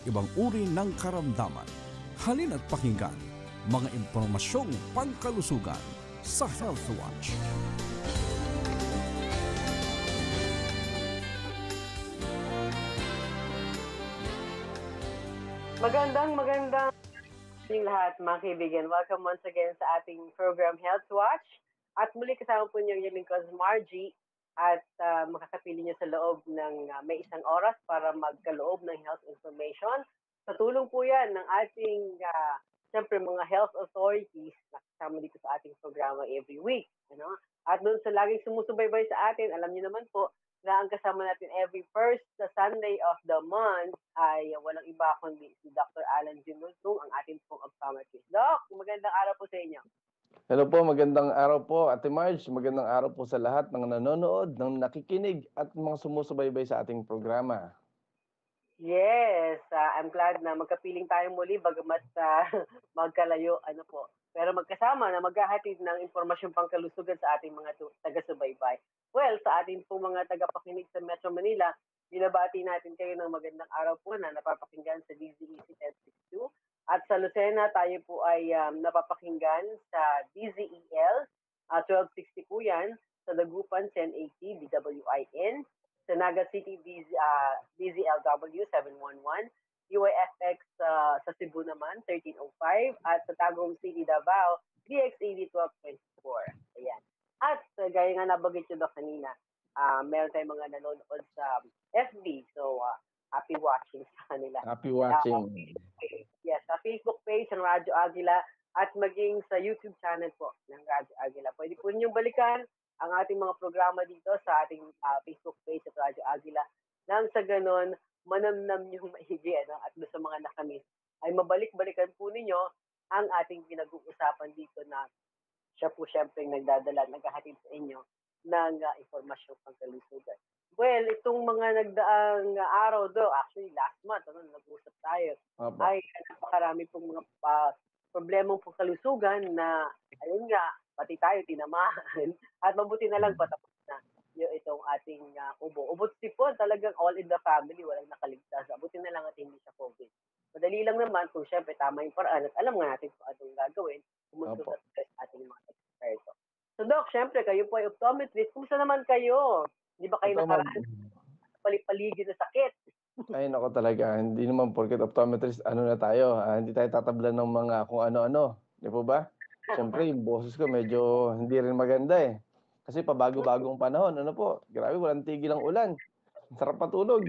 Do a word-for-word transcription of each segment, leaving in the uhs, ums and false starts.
ibang uri ng karamdaman. Halina't pakinggan mga impormasyong pangkalusugan sa HealthWatch. Magandang magandang yung lahat mga kaibigan. Welcome once again sa ating program HealthWatch. At muli kasama po niyo yung lingkod Margie at uh, makakapili niyo sa loob ng uh, may isang oras para magkaloob ng health information. Sa tulong po yan ng ating uh, siyempre mga health authorities na kasama dito sa ating programa every week. Ano? At doon sa laging sumusubaybay sa atin, alam niyo naman po na ang kasama natin every first the Sunday of the month ay walang iba kundi si Doctor Alan Ginultung, ang ating pong optometrist. Doc, magandang araw po sa inyo. Hello po, magandang araw po Ate Marge. Magandang araw po sa lahat ng nanonood, ng nakikinig at mga sumusubaybay sa ating programa. Yes, uh, I'm glad na magkapiling tayo muli bagamat uh, magkalayo ano po. Pero magkasama na maghahatid ng impormasyong pangkalusugan sa ating mga taga-subaybay. Well, sa ating po mga tagapakinig sa Metro Manila, binabati natin kayo ng magandang araw po na napapakinggan sa D Z E C ten sixty-two. At sa Lucena, tayo po ay um, napapakinggan sa D Z E L, uh, twelve sixty po yan, sa Dagupan ten eighty D W I N, sa Naga City D Z, uh, D Z L W seven eleven, U I F X uh, sa Cebu naman thirteen oh five, at sa Tagum City, Davao D X A D twelve twenty-four. Ayan. At uh, gaya nga nabagit nyo daw kanina, uh, meron tayong mga nanonood sa F B. So, uh, happy watching sa kanila. Happy watching. Uh, yes, sa Facebook page ng Radyo Agila at maging sa YouTube channel po ng Radyo Agila. Pwede po ninyong balikan ang ating mga programa dito sa ating uh, Facebook page at Radyo Agila. Nang sa ganon, manamnam niyong maigi ano, at doon sa mga nakamiss ay mabalik-balikan po ninyo ang ating pinag-uusapan dito na siya po siyempre nagdadala, naghahatid sa inyo ng uh, informasyon pangkalusugan. Well, itong mga nagdaang uh, araw do, actually last month, ano, nag-usap tayo, Opo. ay napakarami pong mga uh, problemang pangkalusugan na, ayun nga, pati tayo tinamaan. At mabuti na lang patapos na yung itong ating uh, ubo. Ubot sipon, talagang all in the family, walang nakaligtas. Mabuti na lang at hindi siya COVID. Madali lang naman kung syempre tama yung paraan at alam nga natin kung anong gagawin, kumunto sa ating mga eksperto. So Doc, syempre kayo po ay optometrist. Kumusta naman kayo? Di ba kayo Ito, nakaraan palig-paligid na sakit? Ay, nako talaga. Hindi naman porket optometrist, ano na tayo. ah, hindi tayo tatablan ng mga kung ano-ano. Di po ba? Siyempre, yung boses ko medyo hindi rin maganda eh. Kasi pabago-bagong panahon, ano po, grabe, walang tigil ang ulan. Sarap patulog.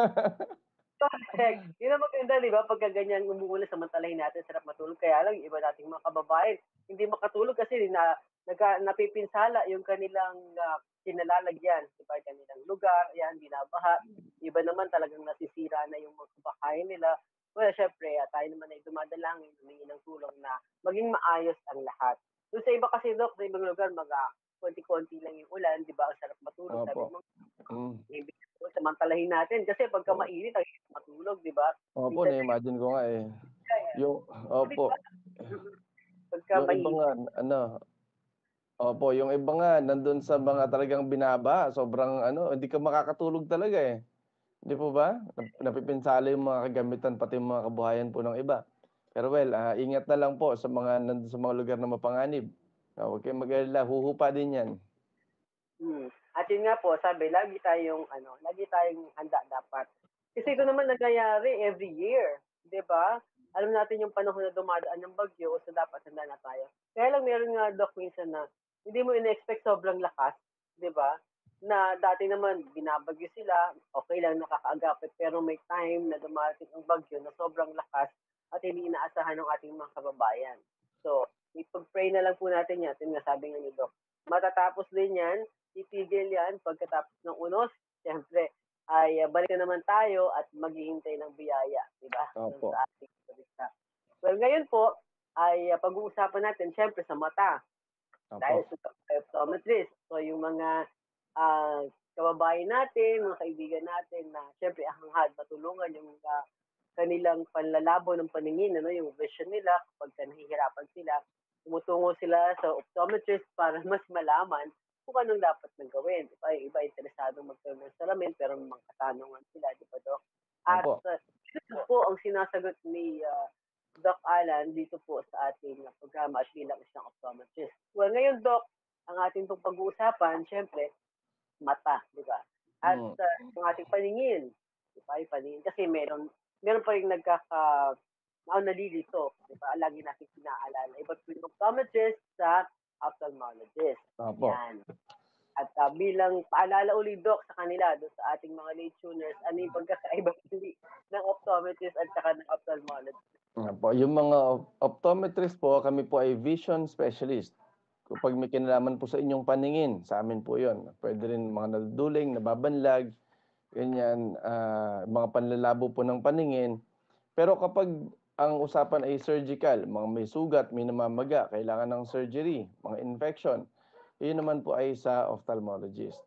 Correct. Yun ang maganda, di ba? Pagka ganyan umuulan, samantalahin natin, sarap matulog. Kaya lang, yung iba nating mga kababayan, hindi makatulog kasi na, naga, napipinsala yung kanilang uh, kinalalagyan. Di ba? Kanilang lugar, yan, binabaha. Iba naman talagang nasisira na yung mga kabahayan nila. Well, syempre, uh, tayo naman ay dumadalangin, humingi ng tulong na maging maayos ang lahat. Doon sa iba kasi, Dok, sa ibang lugar, mga konti-konti lang yung ulan, di ba? Ang sarap matulog. Sabi mo, Mm. ibig samantalahin natin kasi pagka mainit ang hirap matulog, di ba? Opo, na-imagine ko nga eh. Yung, opo. Pagka Yung iba mainit. nga, ano, opo, yung iba nga, nandun sa mga talagang binaba, sobrang ano, hindi ka makakatulog talaga eh. Hindi po ba? Nap- Napipinsala yung mga kagamitan, pati yung mga kabuhayan po ng iba. Pero well, ah, ingat na lang po sa mga nandun sa mga lugar na mapanganib. Ah, huwag kayong mag-alala, huhupa din yan. Hmm. At yun nga po, sabi, lagi tayong, ano, lagi tayong handa dapat. Kasi ito naman nangyayari every year, di ba? Alam natin yung panahon na dumadaan ng bagyo, so dapat handa na tayo. Kaya lang meron nga, Doc, minsan na hindi mo in-expect sobrang lakas, di ba? Na dati naman, binabagyo sila, okay lang nakakaagapit, pero may time na dumating ang bagyo na sobrang lakas at hindi inaasahan ng ating mga kababayan. So, ipag-pray na lang po natin yan. Yun nga sabi nga ni Doc. Matatapos din yan, titigil yan pagkatapos ng unos. Siyempre, ay uh, balik na naman tayo at maghihintay ng biyaya, di ba? Opo. Sa ating salita. Well, ngayon po, ay uh, pag-uusapan natin, siyempre, sa mata. Opo. Dahil sa optometrist. So, yung mga uh, kababayan natin, mga kaibigan natin na, siyempre, hanghad, matulungan yung uh, kanilang panlalabo ng paningin, ano, yung vision nila, kapag nahihirapan sila, tumutungo sila sa optometrist para mas malaman kung anong dapat nang gawin. Diba? Yung iba interesado magkaroon ng salamin pero mga katanungan sila, di ba, Dok? At Opo. uh, Yun po ang sinasagot ni ah, Doc Alan dito po sa ating ah, programa at bilang isang optometrist. Well, ngayon, Doc, ang ating pong pag-uusapan, syempre, mata, di ba? At Hmm. uh, ang ating paningin, di ba? Yung paningin. Kasi meron, meron pa rin nagkaka, na nalilito, di ba? Lagi natin pinaalala. Iba't po yung optometrist sa ophthalmologist. Opo. Yan. At uh, bilang paalala uli, Doc, sa kanila, doon sa ating mga late tuners, ano yung pagkakaiba hindi ng optometrist at saka ng ophthalmologist? Opo, yung mga op- optometrist po, kami po ay vision specialist. Kapag may kinalaman po sa inyong paningin, sa amin po yon. Pwede rin mga naduduling, nababanlag, ganyan, ah, mga panlalabo po ng paningin. Pero kapag ang usapan ay surgical, mga may sugat, may namamaga, kailangan ng surgery, mga infection, yun naman po ay sa ophthalmologist.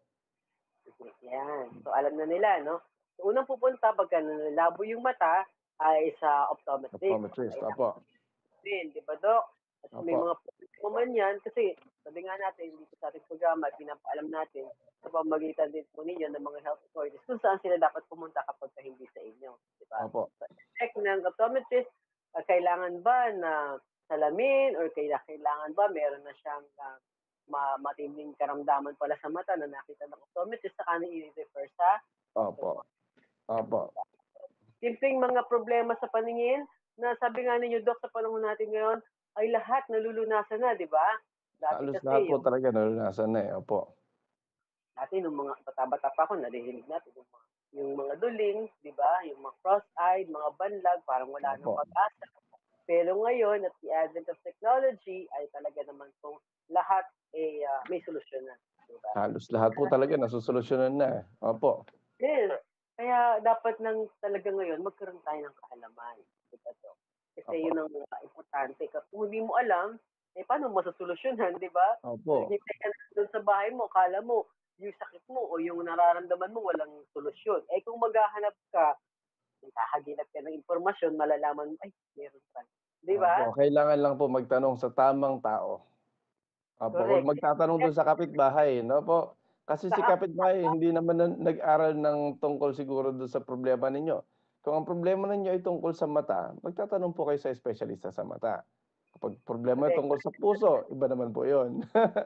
Yan. So, alam na nila, no? So, unang pupunta pagka nalabo yung mata ay sa optometrist. Optometrist, Kaya opo. din, di ba, Doc? At may Opo. mga problema man yan, kasi sabi nga natin, dito sa ating programa, pinapaalam natin sa pamagitan din po ninyo ng mga health authorities kung saan sila dapat pumunta kapag ka hindi sa inyo. Di ba? Opo. So, check ng optometrist, uh, kailangan ba na salamin or kaya kailangan ba meron na siyang uh, ma matinding karamdaman pala sa mata na nakita ng optometrist sa kanang i-refer sa Opo. Opo. simpleng mga problema sa paningin na sabi nga ninyo, Doc, sa panahon natin ngayon, ay lahat nalulunasan na, di ba? Dati Halos kasi, lahat po yung, talaga naranasan na eh. Opo. dati nung mga bata-bata pa ako, narinig natin yung mga, yung mga duling, di ba? Yung mga cross-eyed, mga banlag, parang wala nang Opo. pag-asa. Pero ngayon, at the advent of technology, ay talaga naman itong lahat eh, uh, may solusyon na. Diba? Halos lahat po talaga nasusolusyonan na eh. Opo. Yes. Kaya dapat nang talaga ngayon magkaroon tayo ng kaalaman. Diba, Doc? Kasi Opo. yun ang uh, importante. Kasi kung hindi mo alam, eh paano masasolusyonan, di ba? Opo. Hintay ka na doon sa bahay mo, kala mo, yung sakit mo o yung nararamdaman mo walang solusyon. Eh kung maghahanap ka, hahanap ka ng impormasyon, malalaman mo, ay, meron pa. Di ba? Opo. Kailangan lang po magtanong sa tamang tao. Opo. Huwag Correct. magtatanong doon sa kapitbahay, no po? Kasi si Sa kapitbahay hindi naman na- nag-aral ng tungkol siguro doon sa problema ninyo. Kung ang problema ninyo ay tungkol sa mata, magtatanong po kayo sa espesyalista sa mata. Kapag problema correct. tungkol sa puso, iba naman po yun.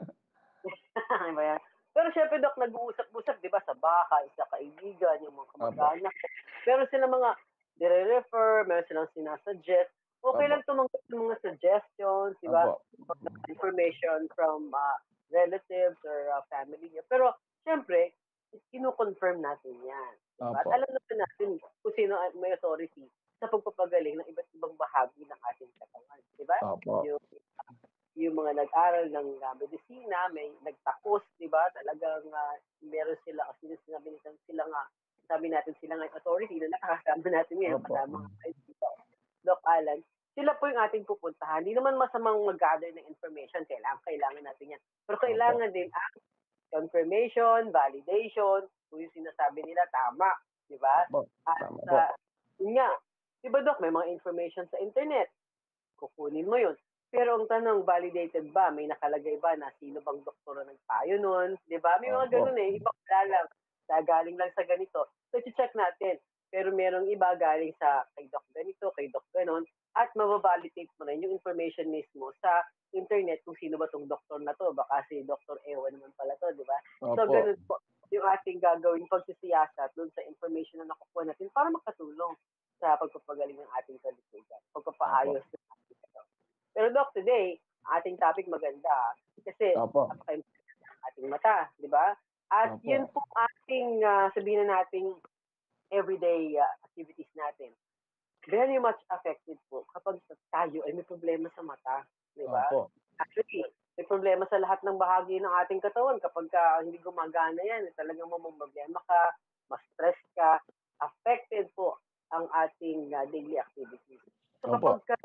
Ano ba yan? Pero syempre, Dok, nag-uusap-usap, di ba, sa bahay, sa kaibigan, yung mga Opo. kamag-anak. Meron silang mga dire-refer, meron silang sinasuggest. Okay Opo. lang tumanggap ng mga suggestions, di ba? Opo. Information from uh, relatives or uh, family niya. Pero, syempre, kino-confirm natin yan. Diba? At Opo. alam naman natin kung sino ang may authority sa pagpapagaling ng iba't ibang bahagi ng ating katawan. Di ba? Opo. Yung yung mga nag-aral ng uh, medisina, may nagtapos, di ba? Talagang uh, meron sila, kasi sinabi natin sila nga, sabi natin sila nga yung authority na nakakasama natin ngayon, Opo. kasama nga kay Doc Alan. Sila po yung ating pupuntahan. Hindi naman masamang mag-gather ng information, kailangan, kailangan natin yan. Pero kailangan din ang confirmation, validation, kung yung sinasabi nila, tama, di ba? Opo. At Tama po. uh, yun nga, di ba, Doc, may mga information sa internet, kukunin mo yun. Pero ang tanong, validated ba? May nakalagay ba na sino bang doktor na nagpayo nun? Di ba? May mga Opo. ganun eh. Iba wala lang. Sa, galing lang sa ganito. So, check natin. Pero merong iba galing sa kay doc ganito, kay doc ganon. At mababalidate mo rin yung information mismo sa internet kung sino ba tong doktor na to. Baka si Doctor Ewan naman pala to, di ba? So, Opo. ganun po yung ating gagawin pagsisiyasat doon sa information na nakukuha natin para makatulong sa pagpapagaling ng ating kalusugan, pagpapaayos ng ating katawan. Pero Doc, today, ating topic maganda kasi Opo. napaka-importante ng ating mata, di ba? At Opo. yun po ating uh, sabihin na nating everyday uh, activities natin. Very much affected po kapag tayo ay may problema sa mata, di ba? Opo. Actually, may problema sa lahat ng bahagi ng ating katawan. Kapag ka hindi gumagana yan, talagang mamumroblema ka, ma-stress ka, affected po ang ating uh, daily activities. So Opo. kapag ka,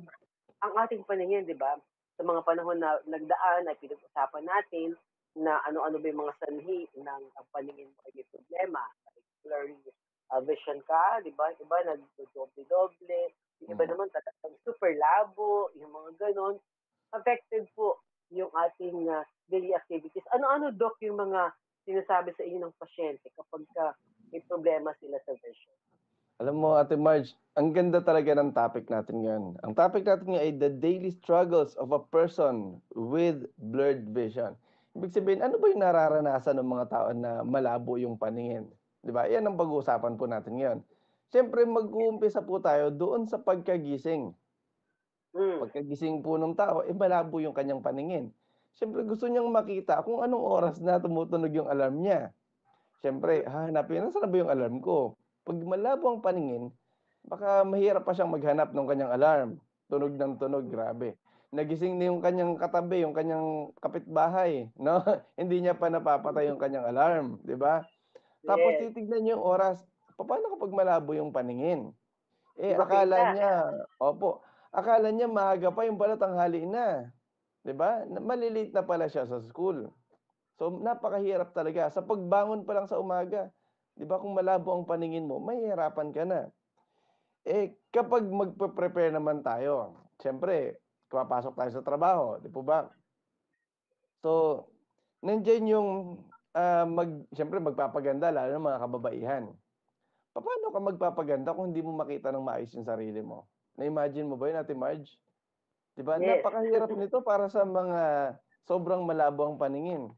ang ating paningin, di ba, sa mga panahon na nagdaan ay pinag-usapan natin na ano-ano ba yung mga sanhi ng ang paningin mo ay may problema. Particularly, uh, vision ka, di ba? Iba nag-doble-doble. Yung iba Mm. naman talagang super labo, yung mga ganon. Affected po yung ating uh, daily activities. Ano-ano, Doc, yung mga sinasabi sa inyo ng pasyente kapag ka may problema sila sa vision? Alam mo, Ate Marge, ang ganda talaga ng topic natin ngayon. Ang topic natin ngayon ay the daily struggles of a person with blurred vision. Ibig sabihin, ano ba yung nararanasan ng mga tao na malabo yung paningin? 'Di ba? Yan ang pag-uusapan po natin ngayon. Siyempre, mag-uumpisa po tayo doon sa pagkagising. Hmm. Pagkagising po ng tao, eh malabo yung kanyang paningin. Siyempre, gusto niyang makita kung anong oras na tumutunog yung alarm niya. Siyempre, hahanapin, nasaan na ba yung alarm ko? 'Pag malabo ang paningin, baka mahirap pa siyang maghanap ng kanyang alarm. Tunog ng tunog, grabe. Nagising na yung kanyang katabi, yung kanyang kapitbahay, 'no? Hindi niya pa napapatay yung kanyang alarm, 'di ba? Tapos Yes. titignan niya yung oras, papaano kapag malabo yung paningin? Di Eh, akala makita. niya opo, akala niya maaga pa, yung pala tanghali na, 'di ba? Na male-late na pala siya sa school. So, napakahirap talaga sa pagbangon pa lang sa umaga, 'di ba kung malabo ang paningin mo, mahihirapan ka na. Eh, kapag magpe-prepare naman tayo, siyempre pumapasok tayo sa trabaho, 'di po ba? So, nandiyan yung, ah, mag siyempre magpapaganda lalo na mga kababaihan. Papaano ka magpapaganda kung hindi mo makita ng maayos yung sarili mo? Na-imagine mo ba yun, Ate Marge? 'Di ba Yes. napakahirap nito para sa mga sobrang malabo ang paningin.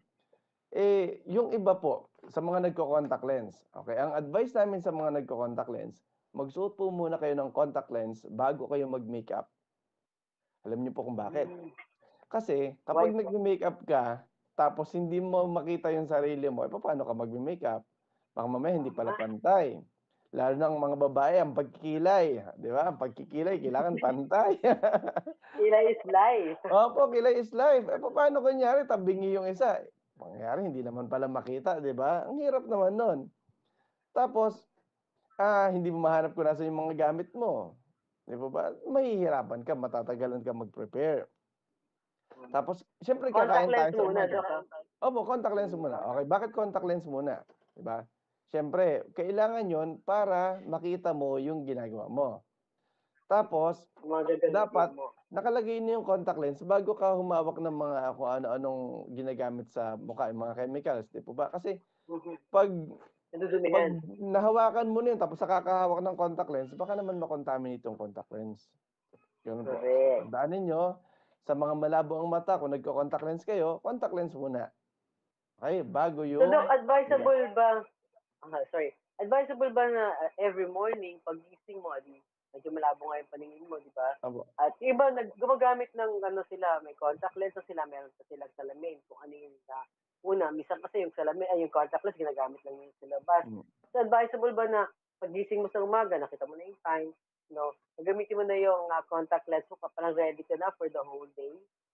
Eh, yung iba po, sa mga nagko-contact lens, okey, ang advice namin sa mga nagko-contact lens, magsuot po muna kayo ng contact lens bago kayo mag-makeup. Alam niyo po kung bakit? Hmm. Kasi Why kapag po? nagme-makeup ka, tapos hindi mo makita yung sarili mo, eh, papaano ka magme-makeup? Baka mamaya hindi pala Tama. pantay. Lalo na ang mga babae, ang pagkikilay, 'di ba? Ang pagkikilay kailangan pantay. Kilay is life. Opo, kilay is life. Eh, papaano kunyari tabingi yung isa? Mangyari hindi naman pala makita, 'di ba? Ang hirap naman nun. Tapos, ah, hindi mo mahanap kung nasaan yung mga gamit mo, 'di ba ba? Mahihirapan ka, matatagalan kang mag-prepare. Tapos siyempre Contact kakain tayo lens sa muna, umaga. Doc, ah. Opo, contact lens muna. Okey, bakit contact lens muna, 'di ba? Siyempre kailangan yon para makita mo yung ginagawa mo. Tapos Yung mga gagamitin dapat mo. nakalagay na yung contact lens bago ka humawak ng mga kung ano-anong ginagamit sa mukha, yung mga chemicals, 'di po ba? Kasi Mhm. 'pag 'pag Nadudumihan. nahawakan mo na yun tapos saka ka hawak ng contact lens, baka naman ma-contaminate yung contact lens, gano'n po. So, Correct. tandaan ninyo, sa mga malabo ang mata kung nagko-contact lens kayo, contact lens muna, okey, bago So, Doc, yung makeup. advisable ba ah, sorry. Advisable ba na uh, every morning paggising mo, di medyo malabo nga yung paningin mo, di ba? Opo. At yung iba nag gumagamit ng ano sila, may contact lens na sila, meron pa silang salamin kung ano yung sa una, minsan kasi yung salamin ay yung contact lens ginagamit lang yun sa labas. Hmm. So, advisable ba na paggising mo sa umaga, nakita mo na yung time, no? Gagamitin mo na yung ah, contact lens mo, parang ready ka na for the whole day.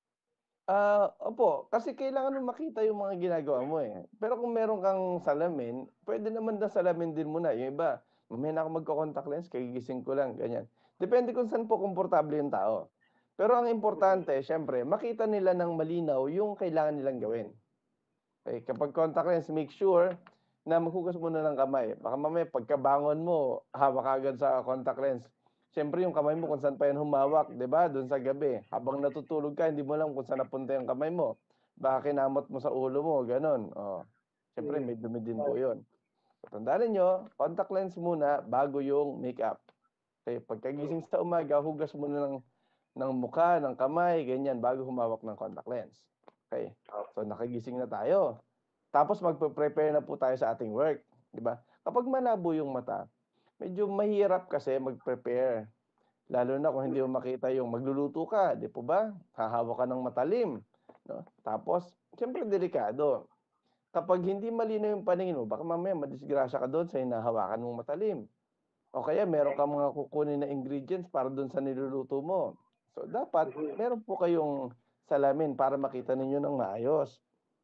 Ah, opo, kasi kailangan mo makita yung mga ginagawa mo, eh. Pero kung meron kang salamin, puwede naman na salamin din muna. Yung iba, mamaya na ako magco-contact lens kagigising ko lang, ganyan. Depende kung saan po komportable yung tao. Pero ang Mhm. importante siyempre makita nila ng malinaw yung kailangan nilang gawin. Eh, kapag contact lens, make sure na maghugas muna ng kamay. Baka mamaya pagkabangon mo, hawak ka agad sa contact lens. Siyempre yung kamay mo kung saan pa yan humawak, 'di ba? Do'n sa gabi. Habang natutulog ka, hindi mo alam kung saan napunta yung kamay mo. Baka kinamot mo sa ulo mo, gano'n. Oh, siyempre Mm. may dumi din po 'yun. So, tandaan ninyo, contact lens muna bago yung makeup. Kaya pagkagising sa umaga, hugas muna ng ng mukha, ng kamay, ganyan, bago humawak ng contact lens. Okey. So, nakagising na tayo. Tapos magpe-prepare na po tayo sa ating work, 'di ba? Kapag malabo yung mata, medyo mahirap kasi mag-prepare. Lalo na kung hindi mo makita yung magluluto ka, 'di po ba? Hahawak ka ng matalim, 'no? Tapos siyempre delikado. Kapag hindi malinaw yung paningin mo, baka mamaya madisgrasya ka do'n sa hinahawakan mong matalim. O kaya meron kang mga kukunin na ingredients para do'n sa niluluto mo. So, dapat Mhm. meron po kayong salamin para makita ninyo ng maayos.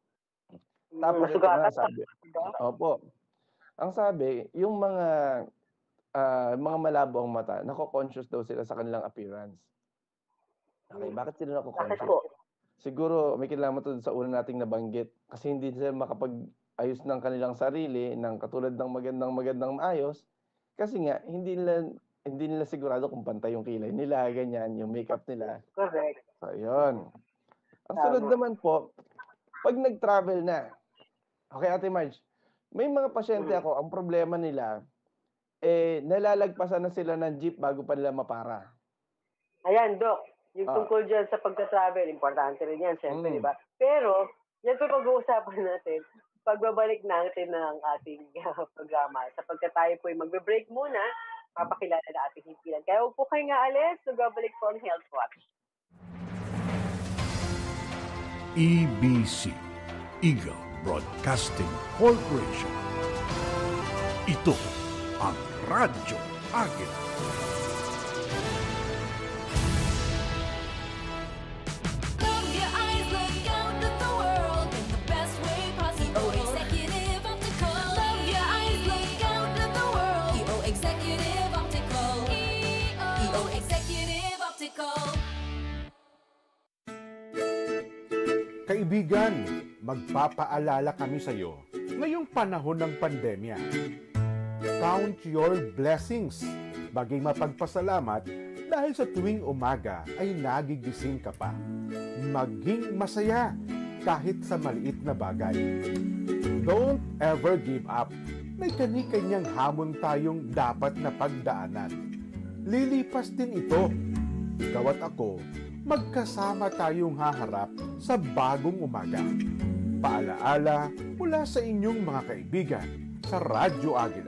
Mm, Tapos ito nga masugatan pa, sabi di ba? opo, ang sabi yung mga, ah, mga malabo ang mata, nako-conscious daw sila sa kanilang appearance. Okey, Hmm. bakit sila Bakit nako-conscious? po? Siguro may kinalaman 'to sa una nating nabanggit, kasi hindi sila makapag-ayos ng kanilang sarili ng katulad ng magandang-magandang maayos, kasi nga hindi nila hindi nila sigurado kung pantay yung kilay nila, ganyan, yung makeup nila. Correct. So, yun. Ang sunod Tama. naman po, 'pag nag-travel na, okey, Ate Marge, may mga pasyente Mhm. ako ang problema nila, eh, nalalagpasan na sila ng jeep bago pa nila mapara. Ayan, Doc, yung Ah. tungkol diyan sa pagta-travel, importante rin 'yan siyempre, 'di Hmm. ba? Pero, 'yan po pag-uusapan natin pagbabalik natin ng ating programa sapagkat tayo po'y magbe-break muna, papakilala na ating himpilan. Kaya huwag po kayong aalis, nagbabalik po ang Health Watch. E B C, Eagle Broadcasting Corporation. Ito ang Radyo Agila. Love your eyes, look out at the world in the best way possible. Executive Optical. Love your eyes, look out at the world. E O Executive Optical. E O Executive Optical. Kaibigan, magpapaalala kami sa iyo ngayong panahon ng pandemya. Count your blessings. Bagay mapagpasalamat dahil sa tuwing umaga ay nagigising ka pa. Maging masaya kahit sa maliit na bagay. Don't ever give up. May kani-kanyang hamon tayong dapat na pagdaanan. Lilipas din ito. Ikaw at ako, magkasama tayong haharap sa bagong umaga. Paalaala mula sa inyong mga kaibigan sa Radyo Agila.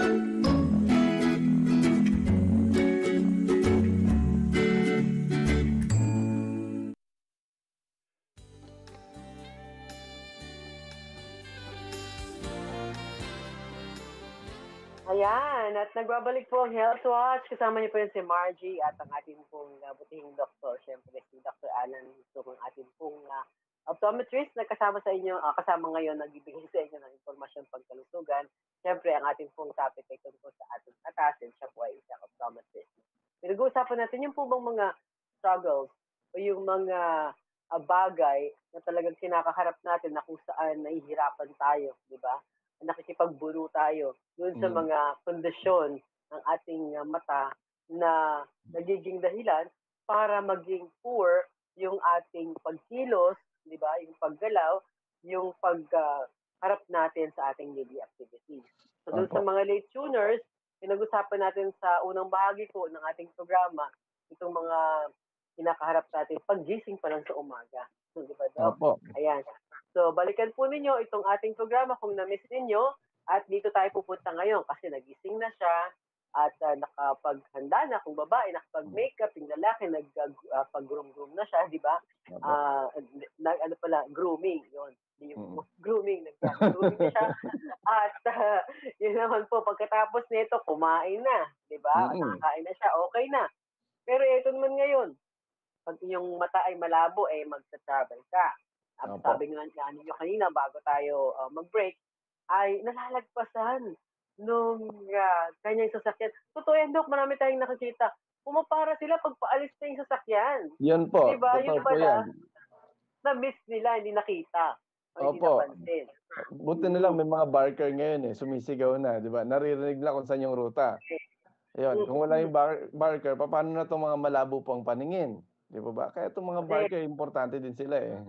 Ayan, at nagbabalik po ang Health Watch. Kasama niyo po yun si Margie at ang ating pong uh, butihing doktor. Siyempre si Doctor Alan Hito, ang ating pong uh, optometrist na kasama sa inyo, uh, kasama ngayon, nagbibigay sa inyo ng impormasyon pagkalusugan. Siyempre, ang ating pong topic ay tungkol sa ating atas and siya po ay isang optometrist. Pinag-uusapan natin yung po bang mga struggles o yung mga uh, bagay na talagang kinakaharap natin na kung saan nahihirapan tayo, di ba? Nakikipagburo tayo doon sa Mm. mga kondisyon ng ating uh, mata na nagiging dahilan para maging poor yung ating pagkilos, di ba? Yung paggalaw, yung pagharap natin sa ating daily activities. So doon sa Opo. mga late tuners, pinag-usapan natin sa unang bahagi po ng ating programa, itong mga kinakaharap natin paggising pa lang sa umaga. So, di ba, Doc? Opo. Ayan. So, balikan po ninyo itong ating programa kung na-miss ninyo at dito tayo pupunta ngayon kasi nagising na siya at uh, nakapaghanda na kung babae, nakapag-makeup, yung lalaki, nagpag-groom-groom na siya, di ba? Opo. Ah, nag, ano pala, grooming, yun. Hindi yung Mm. grooming, nag-grooming na siya. At uh, yun naman po, pagkatapos nito, kumain na, di ba? Mm. Nakakain na siya, okay na. Pero ito naman ngayon, pag yung mata ay malabo, eh magsa-travel ka. At Opo. sabi nga nga ninyo kanina, bago tayo uh, mag-break, ay nalalagpasan nung uh, kanyang sasakyan. Totoo yan, Dok, marami tayong nakikita. Pumapara sila pag paalis na yung sasakyan. Yun po. Di ba? Totoo Yung po pala, yan. na-miss nila, hindi nakita. O hindi Opo. napansin. Buti na lang may mga barker ngayon eh, sumisigaw na, di ba? Naririnig na kung saan yung ruta. Ayun, kung wala yung bar- barker, paano na itong mga malabo pang paningin? Di ba ba? Kaya itong mga barker, importante din sila eh.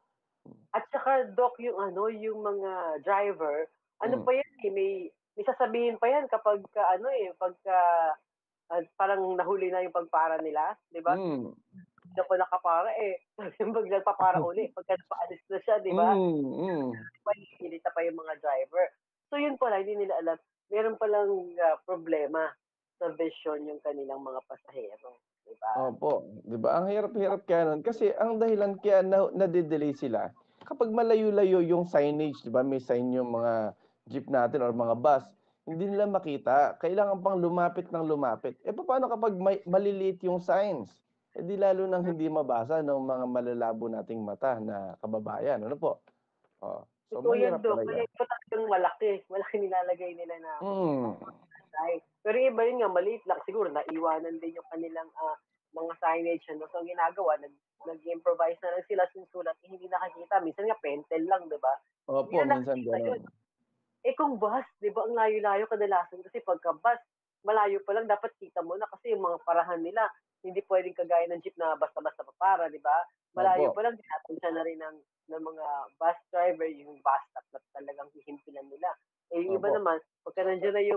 At saka, Doc, yung ano, yung mga driver, ano Mm. pa yan eh, may, may sasabihin pa yan kapag ka, ano eh, pagka ah, parang nahuli na yung pagpara nila, di ba? Mm. Hindi na pa nakapara eh. Pag nagpapara uli, pagka napaalis na siya, di ba? Mm. Mm. Pinilita pa yung mga driver. So yun pala, hindi nila alam. Meron palang uh, problema sa vision yung kanilang mga pasahero. Di ba? Opo, 'di ba? Ang hirap-hirap kaya nun kasi ang dahilan kaya na nade-delay sila kapag malayo-layo yung signage, 'di ba? May sign yung mga jeep natin or mga bus, hindi nila makita. Kailangan pang lumapit ng lumapit. Eh paano kapag may, maliliit yung signs? Eh di lalo nang hindi mabasa ng mga malalabo nating mata na kababayan. Ano po? Oh. So Totoo yan, mahirap Dok. talaga. Kaya ito talagang malaki. Malaki nilalagay nila na Mm. sign. Pero iba yun nga, maliit lang. Siguro naiwanan din yung kanilang ah, mga signage. Ano? So ang ginagawa, nag, nag-improvise na lang sila sinusulat. Eh, hindi nakakita. Minsan nga, pentel lang, di ba? Opo, Hindi na minsan nakikita yun. gano'n. Eh kung bus, di ba, ang layo-layo kadalasan. Kasi pagka bus, malayo pa lang, dapat kita mo na kasi yung mga parahan nila, hindi pwedeng kagaya ng jeep na basta-basta papara, di ba? Malayo Opo. pa lang, tinatansya na rin ng, ng mga bus driver, yung bus stop na talagang hihimpilan nila. Eh yung iba Opo. naman, pagka nandiyan na yung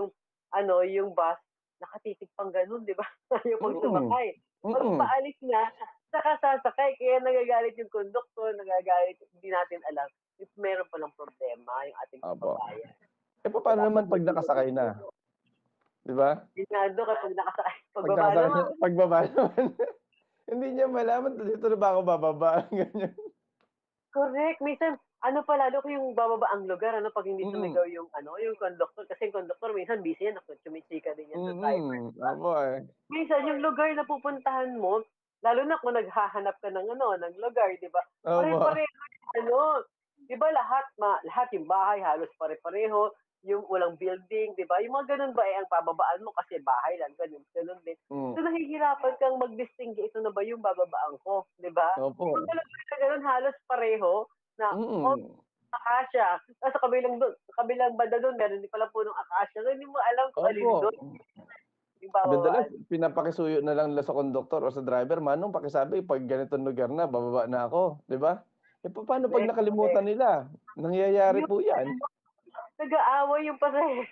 ano, yung bus, nakatitig pang ganun, di ba? Ayaw pang Mm. sumakay. Pag Mm. paalis na, saka sasakay. Kaya nagagalit yung konduktor, nagagalit, hindi natin alam if meron palang problema yung ating Opo. kababayan. Eh, paano naman pag nakasakay na? Di ba? Yun nga doon, kapag nakasakay, Pag pagbaba nakasakay naman, na, pagbaba naman, hindi niya malaman dito na ba ako bababa, ganyan. correct. Minsan, ano pa, lalo kung yung bababa ang lugar, ano, pag hindi Mm. sumigaw yung, ano, yung konduktor. Kasi yung konduktor, minsan busy yan, chumichika din yan sa driver. Mm. Opo eh. Minsan, yung lugar na pupuntahan mo, lalo na kung naghahanap ka ng, ano, ng lugar, di ba? Opo. Pare-pareho, ano, di ba lahat, ma, lahat yung bahay, halos pare-pareho, yung walang building, di ba? Yung mga ganun ba, eh, ang pababaan mo kasi bahay lang, ganun, ganun din. Mm. So, nahihirapan kang mag-distinguish, ito na ba yung bababaan ko, di ba? Opo. Kung talaga na ganun, halos pareho, na, oh, Mm. akasya. Tapos sa kabilang doon, sa kabilang banda doon, meron din pala punong akasya. So, hindi mo alam kung alin Opo. doon yung bababaan. Madalas, pinapakisuyo na lang nila sa konduktor o sa driver, Manong, pakisabi, pag ganitong lugar na, bababa na ako. Di ba? Eh, paano pag Correct, nakalimutan nila? Nangyayari po yan. Nag-aaway yung pasahero.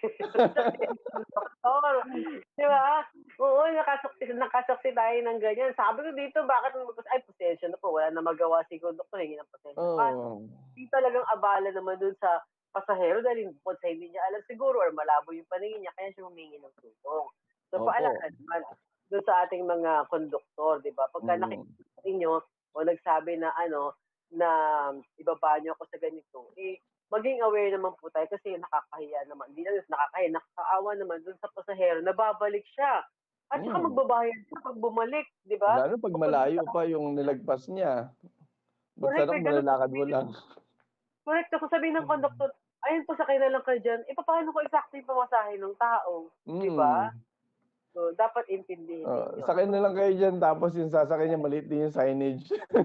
Konduktor. Di ba? Oo, nakasaksi, nakasaksi tayo ng ganyan. Sabi ko dito, bakit mo magpas... Ay, pasensya na po. Wala na magawa si konduktor. Hingi ng pasensya. Oo. Hindi talagang abala naman dun sa pasahero dahil bukod sa hindi niya alam siguro or malabo yung paningin niya, kaya siya humingi ng tulong. So, Opo. paalala naman dun sa ating mga konduktor, di ba? Pagka Mm. nakikita ninyo o nagsabi na ano, na ibaba niyo ako sa ganito, eh, maging aware naman po tayo kasi nakakahiya naman. Hindi lang nakakahiya, nakakaawa naman dun sa pasahero na babalik siya. At saka Mm. magbabayad siya pag bumalik, di ba? Lalo pag malayo pa yung nilagpas niya. Ba't Correct, sana may ganun malalakad mo sabihin. lang? Correct. Kung sabihin ng konduktor, ayun po, sakay na lang kayo dyan. Eh, paano ko eksakto yung pamasahe ng tao? Di ba? Mm. So, dapat intindihin Oh, ninyo. sakay na lang kayo dyan, tapos yung sasakay niya, maliit din yung signage.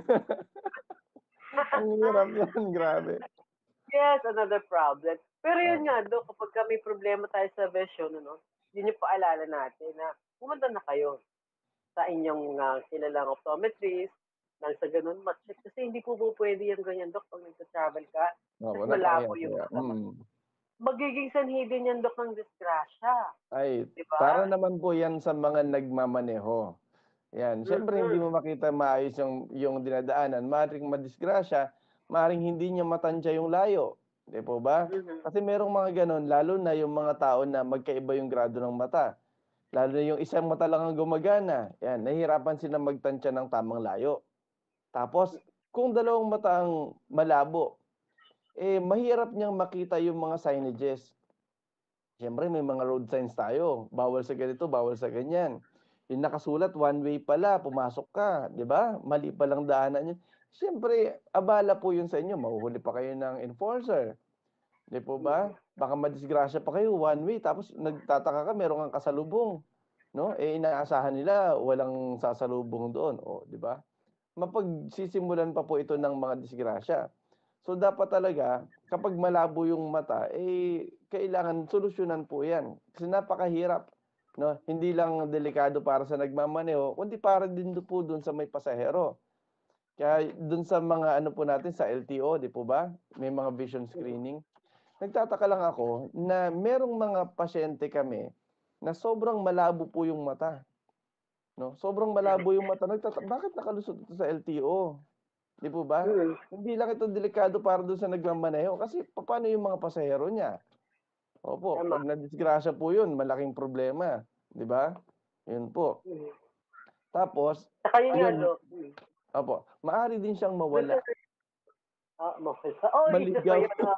Ang hirap yan, grabe. Yes, another problem. Pero yun nga, do, kapag ka may problema tayo sa version, ano, yun yung paalala natin na pumunta na kayo sa inyong uh, kilalang optometrist, nang sa ganun matcheck. Kasi hindi po po pwede yung ganyan, Dok, pag nagsa-travel ka. Oh, Tapos wala malabo kaya, yung kaya. kasama. Mm. Magiging sanhi din yan, Dok, ng disgrasya. Ay, Diba? para naman po yan sa mga nagmamaneho. Yan. Siyempre, hindi mo makita maayos yung, yung dinadaanan. Maring madisgrasya, maring hindi niya matansya yung layo. Di po ba? Mhm. Kasi merong mga ganun, lalo na yung mga tao na magkaiba yung grado ng mata. Lalo na yung isang mata lang ang gumagana. Yan, nahihirapan sila magtansya ng tamang layo. Tapos, kung dalawang mata ang malabo, eh, mahirap niyang makita yung mga signages. Siyempre, may mga road signs tayo. Bawal sa ganito, bawal sa ganyan. Yung nakasulat, one way pala, pumasok ka. Di ba? Mali palang daanan yun. Siyempre, abala po yun sa inyo. Mahuhuli pa kayo ng enforcer. Di po ba? Baka madisgrasya pa kayo, one way. Tapos, nagtataka ka, meron kang kasalubong. No? Eh, inaasahan nila, walang sasalubong doon. O, di ba? Mapagsisimulan pa po ito ng mga disgrasya. So, dapat talaga, kapag malabo yung mata, eh, kailangan solusyonan po yan. Kasi napakahirap. No? Hindi lang delikado para sa nagmamaneho, kundi para din po dun sa may pasahero. Kaya dun sa mga ano po natin, sa L T O, di po ba? May mga vision screening. Nagtataka lang ako na merong mga pasyente kami na sobrang malabo po yung mata. No? Sobrang malabo yung mata. Nagtata- Bakit nakalusot ito sa L T O? Di po ba? Mhm. Hindi lang ito delikado para doon sa nagmamaneho kasi paano yung mga pasahero niya? Opo, Tama. pag nadisgrasya po yun, malaking problema. Di ba? Yun po. Mhm. Tapos, Saka yun nga, yun, Dok. Mhm. opo, maaari din siyang mawala. Ah, mawala. Oh, isa Maligaw. pa yun, mawala.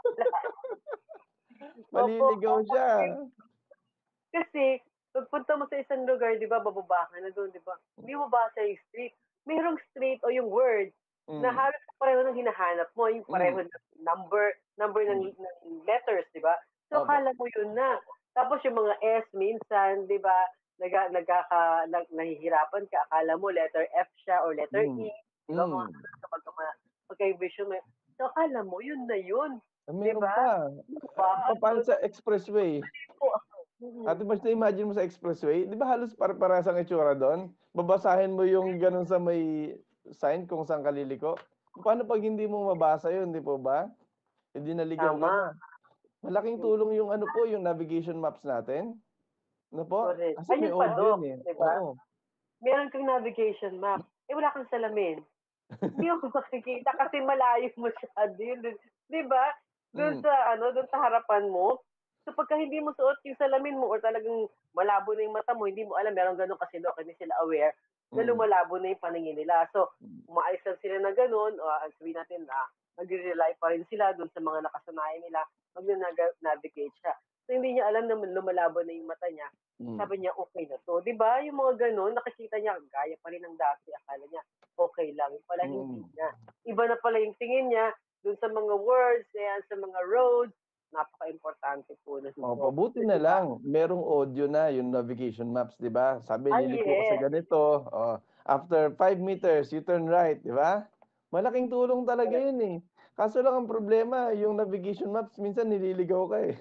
Maliligaw Opo. siya. Kasi, pagpunta mo sa isang lugar, di ba, bababa ka na doon, di ba? Hindi mo basa yung street. Mayroong street o yung word Mm. na halos pareho ng hinahanap mo, yung pareho Mm. ng number, number ng, ng letters, di ba? So, Opo. akala mo yun na. Tapos yung mga S minsan, di ba, naga, nagkaka, nag, nahihirapan ka, akala mo letter F siya or letter Mm. E, di ba, Mm. mga kapag magka-vision mo. So, akala mo, yun na yun. Ah, meron Diba? pa. Diba? Pa- Paano sa expressway? Mhm. Ate, mas na-imagine mo sa expressway, di ba halos para-parehas ang itsura doon? Babasahin mo yung ganun sa may sign kung saan ka liliko. Paano pag hindi mo mabasa yun, di po ba? Hindi naligaw ka Tama. na. Malaking tulong yung ano po, yung navigation maps natin. Ano po? Correct. Kasi may Ayun pa, audio Doc, yun, eh. di ba? Oo. Meron kang navigation map. Eh, wala kang salamin. Hindi mo makikita kasi malayo mo siya din. Di ba? Doon Hmm. sa, ano, doon sa harapan mo. So, pagka hindi mo suot yung salamin mo or talagang malabo na yung mata mo, hindi mo alam, meron ganun kasi, Doc, hindi sila aware na Hmm. lumalabo na yung paningin nila. So, Hmm. umaalis lang sila na ganun, o uh, sabihin natin na nag-rely pa rin sila doon sa mga nakasanayan nila, mag-navigate siya. So, hindi niya alam na lumalabo na yung mata niya. Hmm. Sabi niya, okay na to. Di ba? Yung mga ganun, nakikita niya, gaya pa rin ng dati. Akala niya, okay lang. Yung pala, hindi Mm. niya. Iba na pala yung tingin niya dun sa mga words, ayan, sa mga roads. Napaka-importante po nun. Opo, buti Di na ba? lang merong audio na yung navigation maps, 'di ba? Sabi Ay, liliko ka sa yes. ganito, oh, after five meters, you turn right, 'di ba? Malaking tulong talaga Correct. 'yun, eh. Kaso lang ang problema, yung navigation maps minsan nililigaw ka, eh.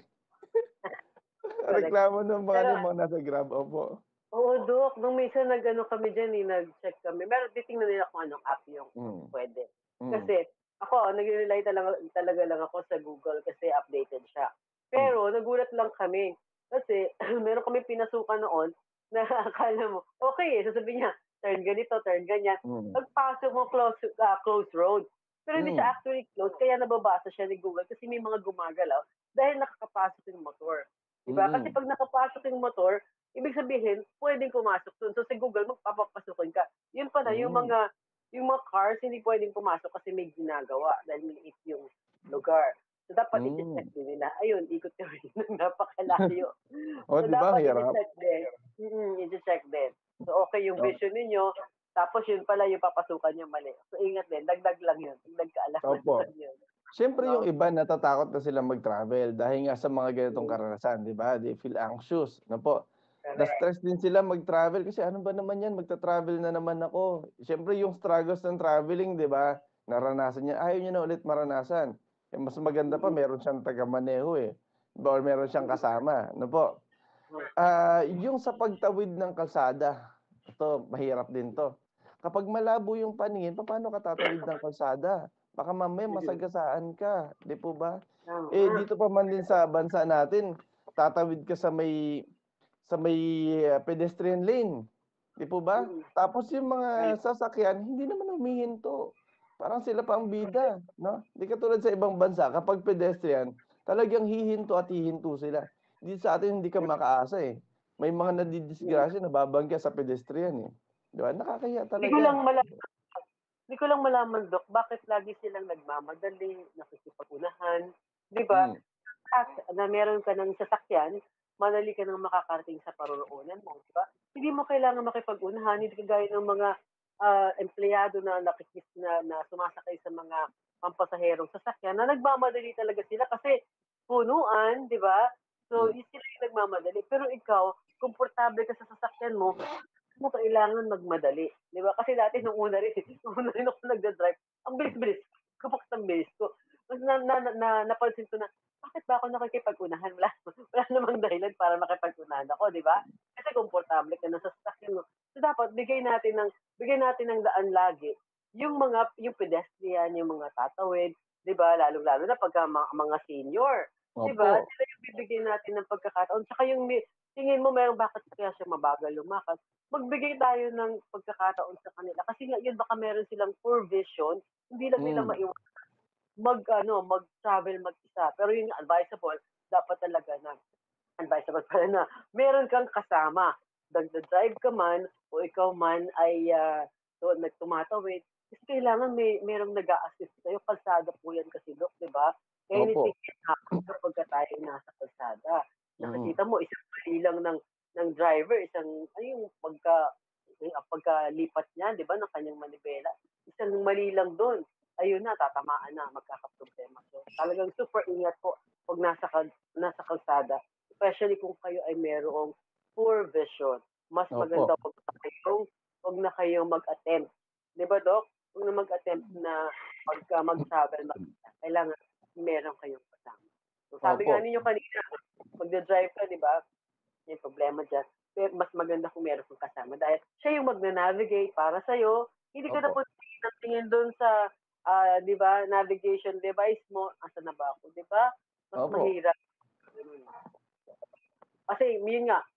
Correct. Reklamo ng mga ano, Pero, yung mga nasa Grab, opo. oo, Doc, nung minsan nag-ano kami dyan, eh, nag-check kami. Meron, titingnan nila kung anong app yung Mm. pwede. Mm. Kasi, ako, nag-rely talaga, talaga lang ako sa Google kasi updated siya. Mm. Pero, nagulat lang kami. Kasi, meron kami pinasukan noon na akala mo, okay, eh, sasabihin niya, turn ganito, turn ganyan. Mm. Pagpasok mo, close, uh, close road. Pero hindi siya Mm. actually close, kaya nababasa siya ni Google kasi may mga gumagalaw dahil nakakapasok yung motor. Diba? Kasi Mm. pag nakapasok yung motor, ibig sabihin, pwedeng pumasok dun. So, sa Google, magpapapasukin ka. Yun pala, yung Mm. mga, yung mga cars, hindi pwedeng pumasok kasi may ginagawa dahil maliit yung lugar. So, dapat Mm. i-check din nila. Ayun, ikot kami ng napakalayo. Oh, So, 'di ba? dapat Hirap. i-check din. Mm, i-check din. So, okay yung Oh. vision ninyo. Tapos, yun pala yung papasukan yung mali. So, ingat din. Dagdag lang yun. Dagdag kaalaman Opo. lang yun. Siyempre yung No? iba natatakot na silang mag-travel dahil nga sa mga ganitong Mm. karanasan, 'di ba? They feel anxious, ano po. Correct. Na-stress din sila mag-travel kasi ano ba naman 'yan, magta-travel na naman ako. Siyempre yung struggles ng traveling, 'di ba? Naranasan niya, ayaw niya na ulit maranasan. Eh, mas maganda pa Mm. meron siyang taga-maneho, eh, or meron siyang kasama, ano po. Mm. Ah, yung sa pagtawid ng kalsada, ito mahirap din 'to. Kapag malabo yung paningin, papaano ka tatawid ng kalsada? Baka mamaya masagasaan ka, 'di po ba? Eh, Tama. dito pa man din sa bansa natin, tatawid ka sa may sa may ah, pedestrian lane, 'di po ba? Mm. Tapos yung mga Right. sasakyan hindi naman humihinto. Parang sila pa ang bida, 'no? Di katulad sa ibang bansa kapag pedestrian, talagang hihinto at hihinto sila. Dito sa atin hindi ka makaasa, eh. May mga nadidisgrasya, nababangga sa pedestrian, eh. 'Di ba? Nakakahiya Hindi ko talaga. lang malaman, hindi ko lang malaman, Doc, bakit lagi silang nagmamadali, nakikipag-unahan, 'di ba? Hmm. At na meron ka ng sasakyan, madali ka nang makakarating sa paroroonan mo, 'di ba? Hindi mo kailangan makipag-unahan, hindi kagaya ng mga ah, empleyado na nakikis na, na sumasakay sa mga pampasaherong sasakyan na nagmamadali talaga sila kasi punuan, 'di ba? So, Hmm. yun sila yung nagmamadali. Pero ikaw, komportable ka sa sasakyan mo, hindi mo kailangan magmadali. Di ba? Kasi dati nung una rin, nung una rin ako nagda-drive, ang bilis-bilis ko. Kapag ang bilis ko. Tapos na, na, na, na, napansin ko na, bakit ba ako nakikipag-unahan? Wala, wala namang dahilan para makipag-unahan ako, di ba? Kasi komportable ka na sa sasakyan mo. So dapat bigay natin ng bigay natin ng daan lagi yung mga yung pedestrian, yung mga tatawid, 'di ba? Lalong-lalo na pagka mga, mga senior, 'di ba? Opo. Sila yung bibigyan natin ng pagkakataon. Saka yung may- tingin mo meron bakit kaya siya mabagal lumakad, magbigay tayo ng pagkakataon sa kanila. Kasi nga yun baka meron silang poor vision, hindi lang nila Hmm. maiwasan mag ano, mag-travel mag-isa. Pero yun nga, advisable, dapat talaga na advisable pa rin na meron kang kasama. Nagda-drive ka man o ikaw man ay ah, so, nagtumatawid. Kasi kailangan may merong nag-a-assist sa'yo. Kalsada po yan kasi, Dok, di ba? Anything Opo. can happen kapag ka tayo nasa kalsada. Mm. Nakikita mo, isang mali lang ng, ng driver, isang, ano yung pagka, yung pagkalipat niya, di ba, ng kanyang manibela. Isang mali lang doon. Ayun na, tatamaan na, magkakaproblema. So, talagang super ingat po pag nasa, kal- nasa kalsada. Especially kung kayo ay merong poor vision. Mas maganda Opo. wag na kayong, wag na kayong mag-attempt. Di ba, Doc? Wag na mag-attempt na pagka mag-travel, mag- kailangan meron kayong kasama. So, sabi nga Opo. ninyo kanina, magda-drive ka, di ba? May problema dyan. Pero mas maganda kung meron kang kasama dahil siya yung magna-navigate para sa'yo. Hindi ka na Opo. po tingin ng tingin doon sa, ah, di ba, navigation device mo. Asa na ba ako, di ba? Mas Opo. mahirap. Ganun. Kasi yun nga,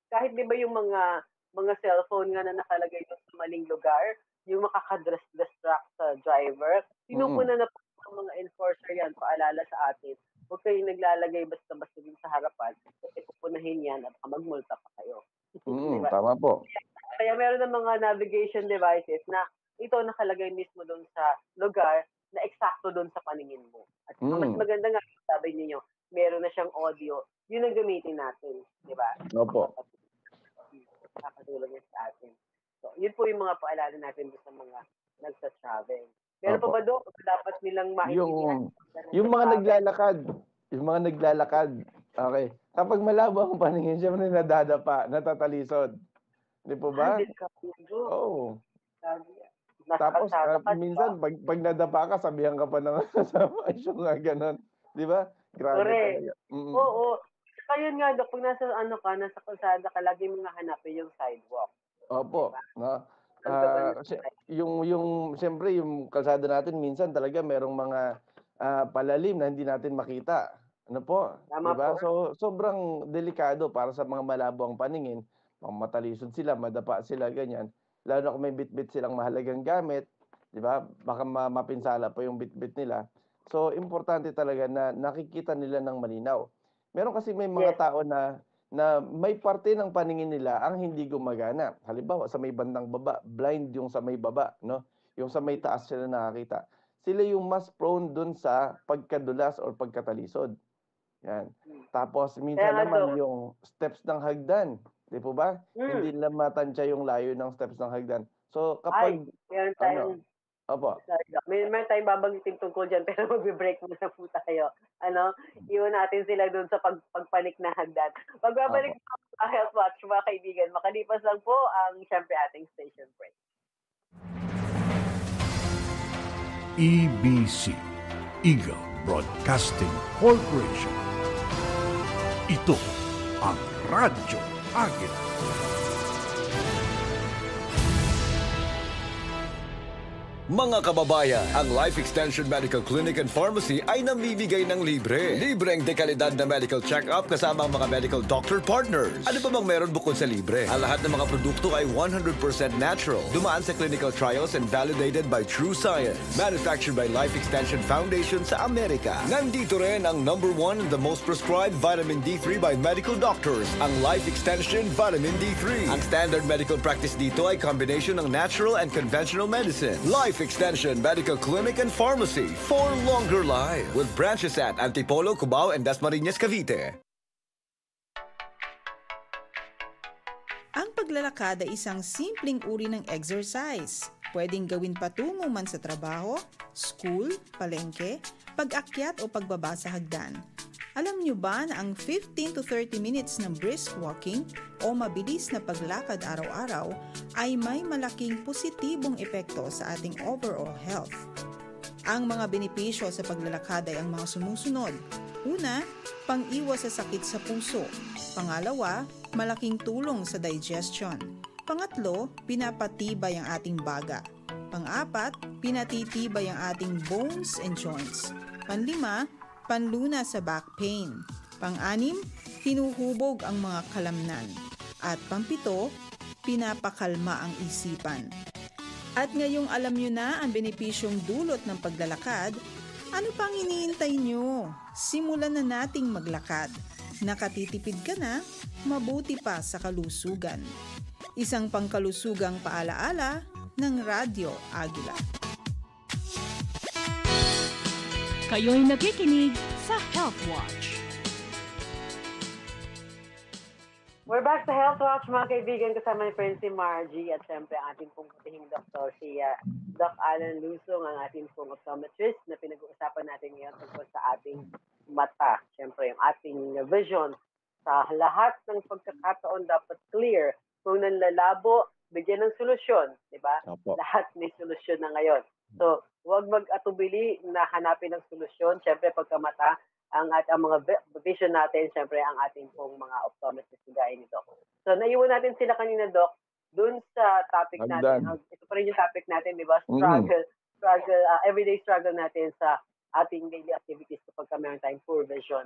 kahit di ba yung mga mga cellphone nga na nakalagay doon sa maling lugar, yung makaka-distract sa driver, pinupuna na po ng mga enforcer yan, paalala sa atin. Huwag kayong naglalagay basta-basta din sa harapan kasi pupunahin yan at magmulta pa kayo. Mm, Diba? tama po. Kaya meron ng mga navigation devices na ito nakalagay mismo doon sa lugar na eksakto doon sa paningin mo. At saka mas Mm. maganda nga, sabi niyo, meron na siyang audio. Yun ang gamitin natin, di ba? Opo. Nakakatulong yan sa atin. So, yun po yung mga paalala natin doon sa mga nagsa-travel. Meron pa Opo. ba doon dapat nilang maintindihan? Yung yung mga naglalakad, yung mga naglalakad. Okay. Kapag malabo ang paningin, syempre nadadapa, natatalisod. Di po ba? Ah, delikado. Oo. Sabi yan. Nasa Tapos kalsada ah, ka, di ba? minsan pag, pag nadapa ka, sabihan ka pa ng kasama yung nga ganun. Di ba? Grabe Correct. talaga. Mm. Oo. Saka yun nga, Dok, pag nasa ano ka, nasa kalsada ka, lagi mo nga hanapin yung sidewalk. Opo. No? Ang Ah, gabal ng kasi sidewalk. yung yung siyempre yung kalsada natin minsan talaga merong mga ah, palalim na hindi natin makita. Ano po? Tama 'Di ba? po. So sobrang delikado para sa mga malabo ang paningin. Mga matalisod sila, madapa sila ganyan. Lalo na kung may bitbit silang mahalagang gamit, 'di ba? Baka ma- mapinsala pa yung bitbit nila. So importante talaga na nakikita nila ng malinaw. Meron kasi may mga Yes. tao na na may parte ng paningin nila ang hindi gumagana. Halimbawa, sa may bandang baba, blind yung sa may baba, no? Yung sa may taas sila nakakita. Sila yung mas prone dun sa pagkadulas or pagkatalisod. Yan. Tapos minsan Kaya nga, naman Dok. yung steps ng hagdan, di po ba? Mm. Hindi nila matansya yung layo ng steps ng hagdan. So Ay, kapag meron ano, tayong, opo. sorry, Doc. May, meron tayong babanggitin tungkol dyan, pero magbe-break muna po tayo. Ano, iwan natin sila doon sa pag, pagpanik na hagdan. Pagbabalik Opo. po sa Health Watch, mga kaibigan, makalipas lang po ang siyempre ating station break. E B C, Eagle Broadcasting Corporation. Ito ang Radyo Agila. Mga kababayan, ang Life Extension Medical Clinic and Pharmacy ay namimigay ng libre. Libreng dekalidad na medical check-up kasama ang mga medical doctor partners. Ano pa bang meron bukod sa libre? Ang lahat ng mga produkto ay one hundred percent natural. Dumaan sa clinical trials and validated by True Science. Manufactured by Life Extension Foundation sa Amerika. Nandito rin ang number one and the most prescribed vitamin D three by medical doctors, ang Life Extension Vitamin D three. Ang standard medical practice dito ay combination ng natural and conventional medicine. Life Extension Medical Clinic and Pharmacy for longer life with branches at Antipolo, Cubao, and Dasmariñas, Cavite. Ang paglalakad ay isang simpleng uri ng exercise. Pwedeng gawin patungo man sa trabaho, school, palengke, pag-akyat o pagbaba sa hagdan. Alam niyo ba na ang fifteen to thirty minutes ng brisk walking o mabilis na paglakad araw-araw ay may malaking positibong epekto sa ating overall health? Ang mga benepisyo sa paglalakad ay ang mga sumusunod. Una, pang-iwas sa sakit sa puso. Pangalawa, malaking tulong sa digestion. Pangatlo, pinapatibay ang ating baga. Pang-apat, pinatitibay ang ating bones and joints. Panlima, panluna sa back pain. Pang-anim, hinuhubog ang mga kalamnan. At pampito, pinapakalma ang isipan. At ngayong alam nyo na ang benepisyong dulot ng paglalakad, ano pang iniintay nyo? Simulan na nating maglakad. Nakatitipid ka na, mabuti pa sa kalusugan. Isang pangkalusugang paalaala ng Radyo Agila. Kayo'y nakikinig sa Health Watch. We're back sa Health Watch, mga kaibigan, kasama ni Friend si Margie at syempre ang ating pong putihing doktor, si uh, Doc Alan Lusong, ang ating pong optometrist na pinag-uusapan natin ngayon tungkol sa ating mata. Syempre, yung ating vision sa lahat ng pagkakataon dapat clear. Kung nanlalabo, bigyan ng solusyon, di ba? Opo. Lahat may solusyon na ngayon. So, huwag mag-atubili na hanapin ng solusyon. Syempre, pagkamata, ang at ang mga vision natin, syempre, ang ating pong mga optometrist gaya ni Doc. So, naiwan natin sila kanina, Doc, dun sa topic Hagdan. natin. Ito pa rin yung topic natin, di ba? Mm. Struggle, struggle, uh, everyday struggle natin sa ating daily activities kapag meron tayong poor vision.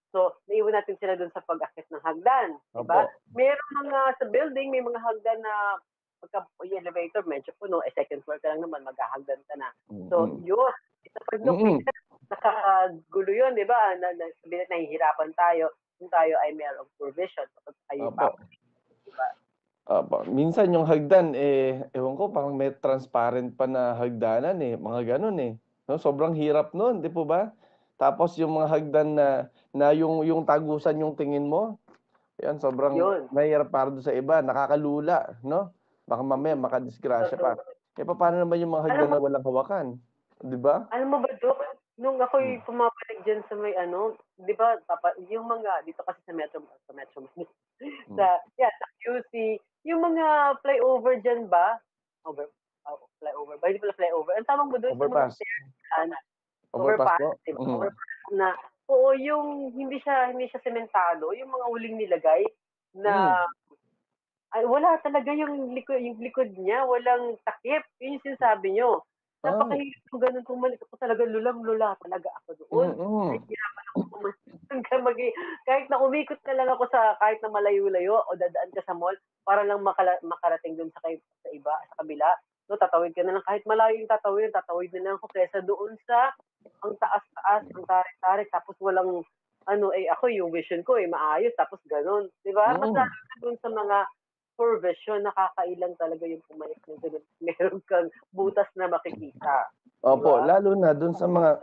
So, naiwan natin sila dun sa pag-akit ng hagdan, di ba? Opo. Meron mga sa building, may mga hagdan na pagka yung elevator, medyo puno, eh second floor ka lang naman, maghahagdan ka na. So, Mm. yun. Ito pag no, Mm. nakakagulo yun, di ba? Na, na, sabihin natin, nahihirapan tayo kung tayo ay mayroong provision kapag tayo Opo. pa. Di ba? Opo. Minsan yung hagdan, eh, ewan ko, parang may transparent pa na hagdanan eh. Mga ganun eh. No? Sobrang hirap nun, di po ba? Tapos yung mga hagdan na, na yung, yung tagusan yung tingin mo, yan, sobrang Yun. mahirap para doon sa iba. Nakakalula, no? Baka mamaya makadisgrasya pa. Eh, paano naman yung mga hagdan Alam mo, na walang hawakan? Di ba? alam mo ba, Dok, nung ako'y Hmm. pumapalik dyan sa may ano, di ba, papa, yung mga, dito kasi sa Metro, sa Metro, Hmm. sa, yeah, sa Q C, yung mga flyover dyan ba? Over, oh, flyover ba? Hindi pala flyover. Ang tawag mo doon sa mga Overpass. stairs dyan, Overpass overpass, po. di ba? Mm. Overpass na, oo, yung hindi siya, hindi siya sementado, yung mga huling nilagay na, Mm. ay, wala talaga yung likod, yung likod niya, walang takip. Yun yung sinasabi nyo. Ah. Napakahirap kung ganun bumalik ako talaga, lulang-lula talaga ako doon. Mm. Nahihirapan ako bumalik. Hanggang magi- kahit na umikot na lang ako sa kahit na malayo-layo o dadaan ka sa mall para lang makala- makarating dun sa, kay- sa iba, sa kabila. No, tatawid ka na lang. Kahit malayo yung tatawid, tatawid na lang ako kesa doon sa ang taas-taas, ang tarik-tarik, tapos walang ano, eh ako yung vision ko eh maayos, tapos ganun. Di ba? Mas Mm. lalo na dun sa mga poor vision, nakakailang talaga yung pumayag na ganun. Meron kang butas na makikita. Opo, Diba? lalo na dun sa mga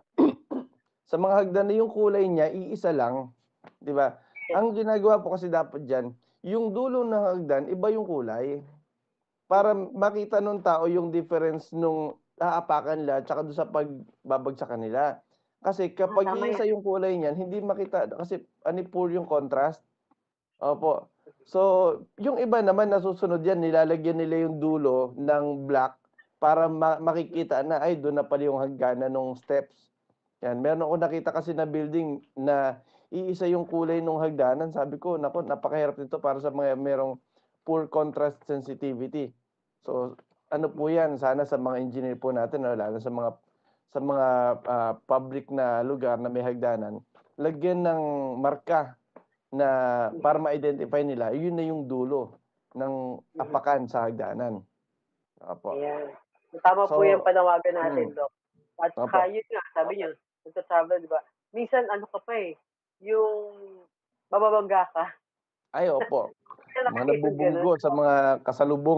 sa mga hagdan na yung kulay niya iisa lang, 'di ba? Ang ginagawa po kasi dapat diyan, yung dulo ng hagdan iba yung kulay. Para makita nung tao yung difference nung aapakan nila tsaka doon sa pagbabagsakan nila. Kasi kapag tama iisa yung kulay niyan, hindi makita kasi ani poor yung contrast. Opo. So, yung iba naman nasusunod yan, nilalagyan nila yung dulo ng black para ma- makikita na, ay, doon na pala yung hagganan ng steps. Yan, meron ako nakita kasi na building na iisa yung kulay ng hagdanan. Sabi ko, nako, napakahirap nito para sa mga merong poor contrast sensitivity. So, ano po yan? Sana sa mga engineer po natin, no, lalo sa mga sa mga ah, public na lugar na may hagdanan, lagyan ng marka na para ma-identify nila, yun na yung dulo ng apakan sa hagdanan. Opo. Ayan. Tama po So, yung panawagan natin, mm. Doc. At Opo. saka yun nga, sabi niyo, nagta-travel, di ba? Minsan, ano ka pa eh, yung mababangga ka. Ay, opo. Kaya Mga nakikita nabubunggo ganun. sa mga kasalubong.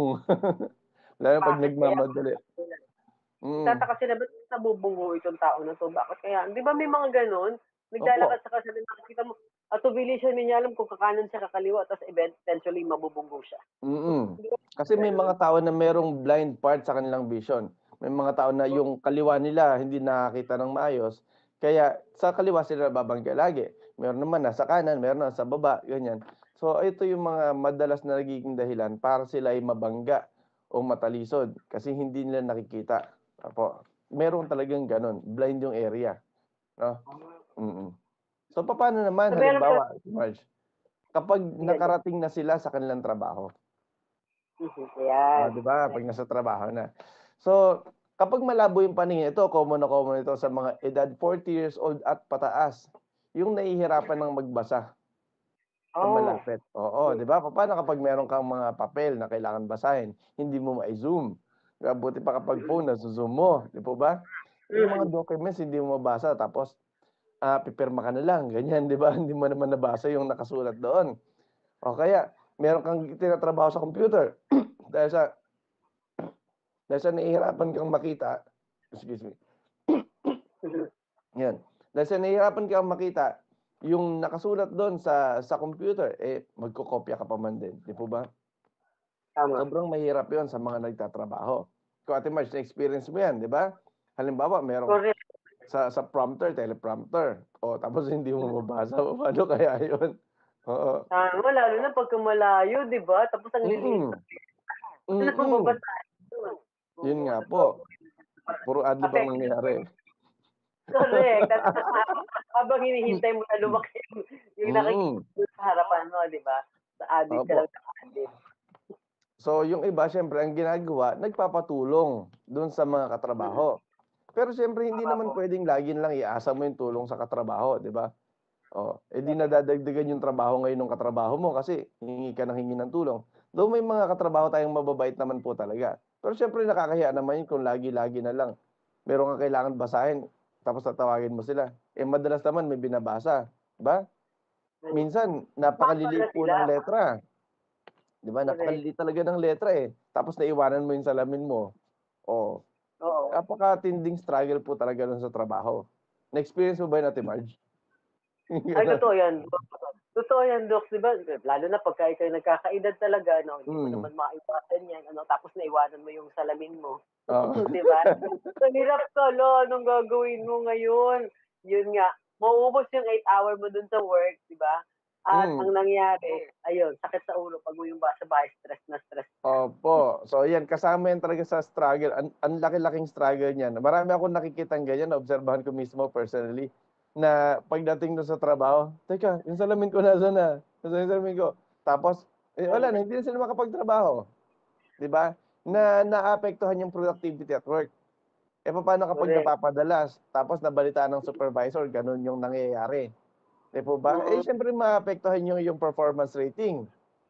Lalo pag Bakit kaya? nagmamadali. Mm. Tataka sila, ba't nabubunggo itong tao na to? Bakit kaya? Di ba may mga ganun? Naglalakad sa kalsada, nakikita mo, at tubili siya, hindi niya alam kung kakanan siya, kakaliwa, tapos eventually mabubunggo siya. Mm. Kasi may mga tao na merong blind part sa kanilang vision. May mga tao na yung kaliwa nila hindi nakakita ng maayos. Kaya sa kaliwa sila babangga lagi. Meron naman nasa kanan, meron nasa baba, ganyan. So ito yung mga madalas na nagiging dahilan para sila ay mabangga o matalisod kasi hindi nila nakikita. Apo. Meron talagang ganun, blind yung area, no? Mm. So paano naman So, meron halimbawa, Marge, kapag Sige, nakarating na sila sa kanilang trabaho? Mhm. Ah, Ayan. 'di ba? Pag nasa trabaho na. So, kapag malabo yung paningin, ito common na common ito sa mga edad forty years old at pataas, yung nahihirapan ng magbasa sa Oh, malapit. Oo, 'di ba? Paano kapag meron kang mga papel na kailangan basahin, hindi mo ma-zoom. Kaya buti pa kapag phone nasa-zoom mo, 'di po ba? Yung mga documents hindi mo mabasa tapos ah, pipirma ka na lang, ganyan, 'di ba? Hindi mo naman nabasa yung nakasulat doon. O kaya meron kang tinatrabaho sa computer dahil sa dahil sa nahihirapan kang makita, excuse me. Yan. Dahil sa nahihirapan kang makita yung nakasulat doon sa sa computer, eh magkokopya ka pa man din, 'di po ba? tama. Sobrang mahirap 'yon sa mga nagtatrabaho. Ikaw, Ate Marge, na-experience mo 'yan, 'di ba? Halimbawa, merong Correct. sa sa prompter, teleprompter. O tapos hindi mo mabasa, paano kaya 'yon? Oo. Tama, lalo na pagka malayo, di ba? Tapos ang liliit. Mm. Ano Mm. nang babasahin yun? Yun nga po. Puro adlib ang nangyayari. Correct. At habang hinihintay mo na lumaki yung, yung Mm. nakikita sa harapan mo, di ba? Sa addict ka Opo. lang sa addict. So, yung iba, syempre, ang ginagawa, nagpapatulong dun sa mga katrabaho. Pero syempre, hindi naman pwedeng lagi lang iasa mo yung tulong sa katrabaho, di ba? Oh, eh di nadadagdagan yung trabaho ngayon ng katrabaho mo kasi hingi ka ng hingi ng tulong. Though may mga katrabaho tayong mababait naman po talaga. Pero siyempre nakakahiya naman yun kung lagi-lagi na lang meron kang kailangan basahin tapos tatawagin mo sila. Eh madalas naman may binabasa, 'di ba? Minsan Mapa na napakaliliit po sila. ng letra, 'di ba? Correct. Napakaliliit talaga ng letra eh. Tapos naiwanan mo yung salamin mo. Oh, Oo. napakatinding struggle po talaga nun sa trabaho. Na-experience mo ba yun, Ate Marge? Ay, totoo yan. Totoo yan, Doc. Di ba? Lalo na pagka ikaw nagkakaedad talaga, no? Hindi mo Mm. naman maiwasan yan. Ano, tapos naiwanan mo yung salamin mo. Oo. Di ba? Ang hirap ka, lo. Anong gagawin mo ngayon? Yun nga. Mauubos yung eight hour mo dun sa work, di ba? At Mm. ang nangyari, ayun, sakit sa ulo pag yung ba sa bahay, stress na stress. Opo. So yan, kasama yan talaga sa struggle. Ang, ang laki-laking struggle niyan. Marami akong nakikitang ganyan, naobserbahan ko mismo personally, na pagdating doon sa trabaho, teka, yung salamin ko nasa na? Nasa yung salamin ko. Tapos, eh, wala na, hindi na sila makapagtrabaho. Di ba? Na naapektuhan yung productivity at work. Eh, paano kapag Correct. napapadalas, tapos nabalitaan ng supervisor, ganun yung nangyayari. Di po ba? Eh, Mhm. syempre maapektuhan yung, yung performance rating.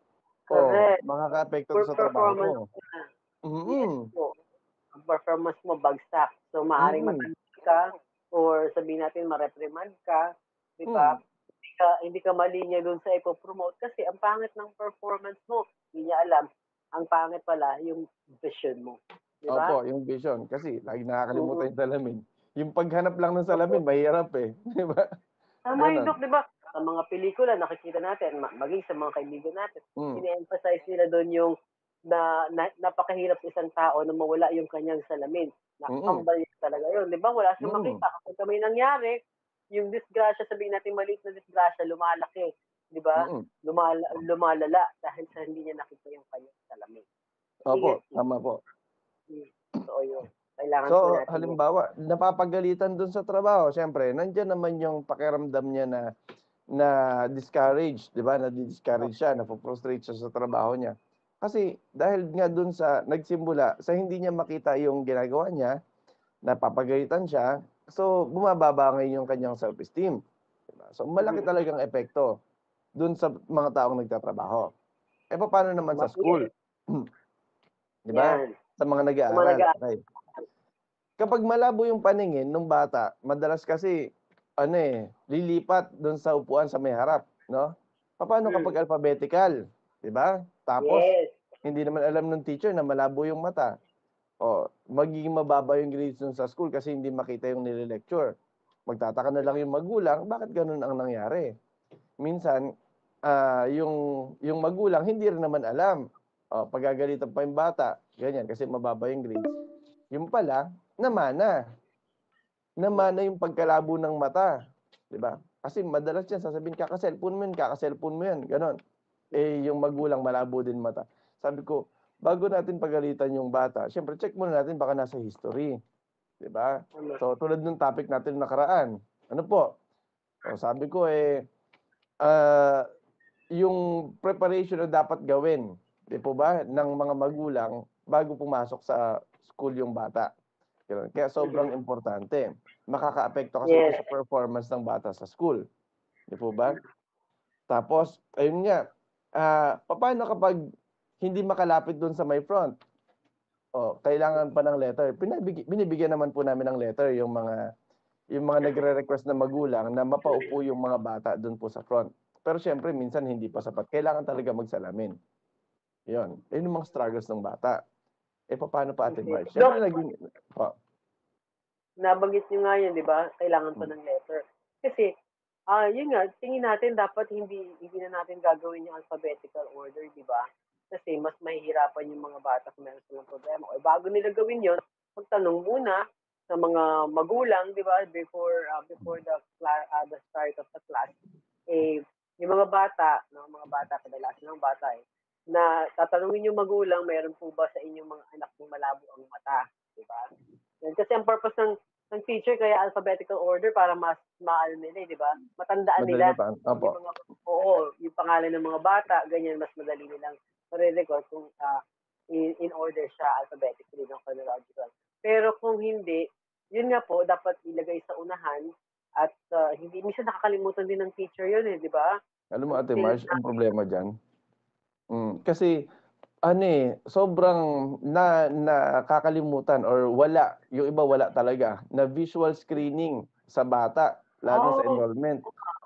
O, Correct. makaka-apekto For sa trabaho mo. performance na. Yes Mm-mm. po. Ang performance mo bagsak. So, maaaring Mm. matanggal ka or sabihin natin ma-reprimand ka, di ba? Mm. Hindi ka, hindi ka malinya dun sa ipopromote kasi ang pangit ng performance mo. Hindi niya alam. Ang pangit pala yung vision mo. Di ba? Opo, yung vision. Kasi lagi nakakalimutan Mhm. yung salamin. Yung paghanap lang ng salamin, mahirap eh. Di ba? Tama yun, Ganon. Dok, di ba? Sa mga pelikula, nakikita natin, ma- maging sa mga kaibigan natin, Mm. ine-emphasize nila doon yung na, na napakahirap sa isang tao na mawala yung kanyang salamin. Mm. Nakakambal yun talaga yun. Di ba? Wala siyang Mm. makita. Kapag may nangyari, yung disgrasya, sabihin natin maliit na disgrasya, lumalaki. Di ba? Mm. Lumala, lumalala dahil sa hindi niya nakita yung kanyang salamin. Opo, Sige. tama po. Hmm. Totoo yun. Kailangan po So, natin yun. halimbawa, napapagalitan dun sa trabaho, syempre, nandiyan naman yung pakiramdam niya na na discouraged, 'di ba? Na-discourage siya, na-frustrate siya sa trabaho niya. Kasi dahil nga dun sa nagsimula sa hindi niya makita yung ginagawa niya, napapagalitan siya, so bumababa ngayon yung kanyang self-esteem, 'di ba? So malaki Mhm. talagang epekto dun sa mga taong nagtatrabaho. Eh paano naman sa school? Di ba? Yan. Sa mga Sa mga nag-aaral. nag-aaral. Okay. Kapag malabo yung paningin ng bata, madalas kasi ano eh, lilipat doon sa upuan sa may harap, no? Paano Mm. kapag alphabetical, 'di ba? Tapos Yes. hindi naman alam ng teacher na malabo yung mata. O, magiging mababa yung grades dun sa school kasi hindi makita yung nile-lecture. Magtataka na lang yung magulang, bakit ganun ang nangyari? Minsan, ah, yung yung magulang hindi rin naman alam. O, pagagalitan pa yung bata, ganyan kasi mababa yung grades. Yung pala, namana. Namana yung pagkalabo ng mata, 'di ba? Kasi madalas yan sasabihin, kaka-cellphone mo yan, kaka-cellphone mo yan, gano'n. Eh, yung magulang malabo din mata. Sabi ko, bago natin pagalitan yung bata, siyempre check muna natin baka nasa history, 'di ba? Tama. So, tulad nung topic natin nakaraan, ano po? So, sabi ko eh, ah, yung preparation na dapat gawin, 'di po ba, ng mga magulang bago pumasok sa school yung bata. Gano'n. Kaya sobrang importante. Makakaapekto kasi ito Yes. sa performance ng bata sa school. 'Di po ba? Tapos, ayun nga, ah, papaano kapag hindi makalapit doon sa may front? O, kailangan pa ng letter. Pinabigi binibigyan naman po namin ng letter yung mga yung mga nagre-request na magulang na mapaupo yung mga bata doon po sa front. Pero siyempre minsan hindi pa sapat. Kailangan talaga magsalamin. 'Yun. Ayun yung mga struggles ng bata. Eh, papaano pa, Ate Okay. Marge? Doc, Siyempre naging po. nabanggit nyo nga yun, di ba? Kailangan pa Hmm. ng letter. Kasi, ah yun nga, tingin natin dapat hindi hindi na natin gagawin yung alphabetical order, di ba? Kasi mas mahihirapan yung mga bata kung meron silang problema. O bago nila gawin yun, magtanong muna sa mga magulang, di ba? Before uh, before the cla- uh, the start of the class, eh, yung mga bata, no, mga bata, kadalasan ng bata eh, na tatanungin yung magulang, meron po ba sa inyong mga anak ng malabo ang mata, di ba? Yan. Kasi ang purpose ng ng teacher kaya alphabetical order para mas maano nila, eh, di ba? Matandaan Madali nila mataan. Opo. yung mga oo, yung pangalan ng mga bata, ganyan mas madali nilang ma-record kung ah, in, in order siya alphabetically ng chronological. Pero kung hindi, yun nga po dapat ilagay sa unahan at ah, hindi hindi minsan nakakalimutan din ng teacher yun eh, di ba? Alam mo, Ate Still Marge, ang na problema diyan, hmm, kasi ano, eh, sobrang na nakakalimutan or wala, yung iba wala talaga, na visual screening sa bata, lalo na sa Oo. enrollment.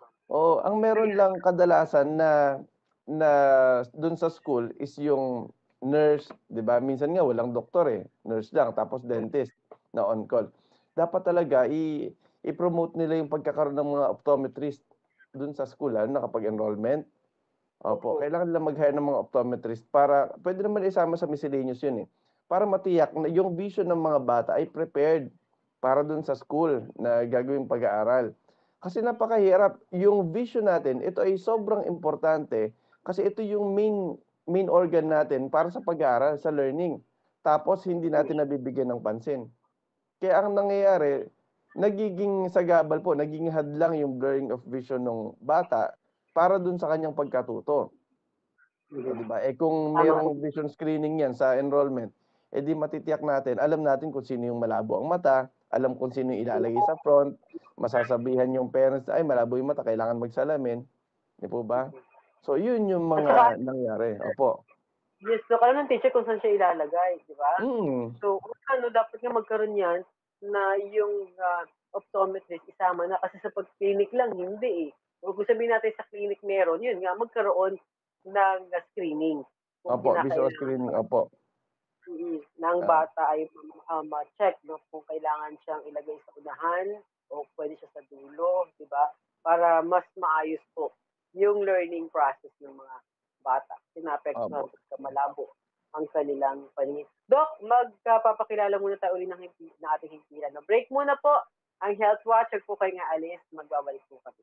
Oo, ang meron lang kadalasan na na dun sa school is yung nurse, 'di ba? Minsan nga walang doktor, eh, nurse lang tapos dentist na on call. Dapat talaga i i-promote nila yung pagkakaroon ng mga optometrist dun sa school, lalo na kapag enrollment. Opo, Opo. kailangan nila mag-hire ng mga optometrist para puwede naman isama sa miscellaneous yun, eh, para matiyak na yung vision ng mga bata ay prepared para dun sa school na gagawing pag-aaral. Kasi napakahirap, yung vision natin, ito ay sobrang importante kasi ito yung main main organ natin para sa pag-aaral, sa learning. Tapos hindi natin nabibigyan ng pansin. Kaya ang nangyayari, nagiging sagabal po, nagiging hadlang yung blurring of vision nung bata para dun sa kanyang pagkatuto. O, Mhm. 'di ba? Eh, kung Tama po. merong vision screening 'yan sa enrollment, eh, di matitiyak natin, alam natin kung sino yung malabo ang mata, alam kung sino yung ilalagay sa front, masasabihan yung parents, "Ay, malabo yung mata, kailangan magsalamin." 'Di po ba? So, yun yung At saka mga nangyari. Opo. yes, so alam ng teacher kung saan siya ilalagay, di ba? Mm. So, kung ano, dapat nga magkaroon yan na yung ah, optometrist isama na kasi sa pag-clinic lang, hindi eh. O kung sabihin natin sa clinic meron, yun nga, magkaroon ng ah, screening. Kung Opo, visual kinakailangan screening, opo. mm, ng Ah. bata ay um, ma-check no, kung kailangan siyang ilagay sa unahan o pwede siya sa dulo, di ba? Para mas maayos po yung learning process ng mga bata. Sinapektuhan Opo. pagka malabo ang kanilang paningin. Doc, magpapakilala muna tayo uli ng, himpi- ng ating himpilan. No? Break muna po ang Health Watch. Huwag po kayo nga alis. Magbabalik po kami.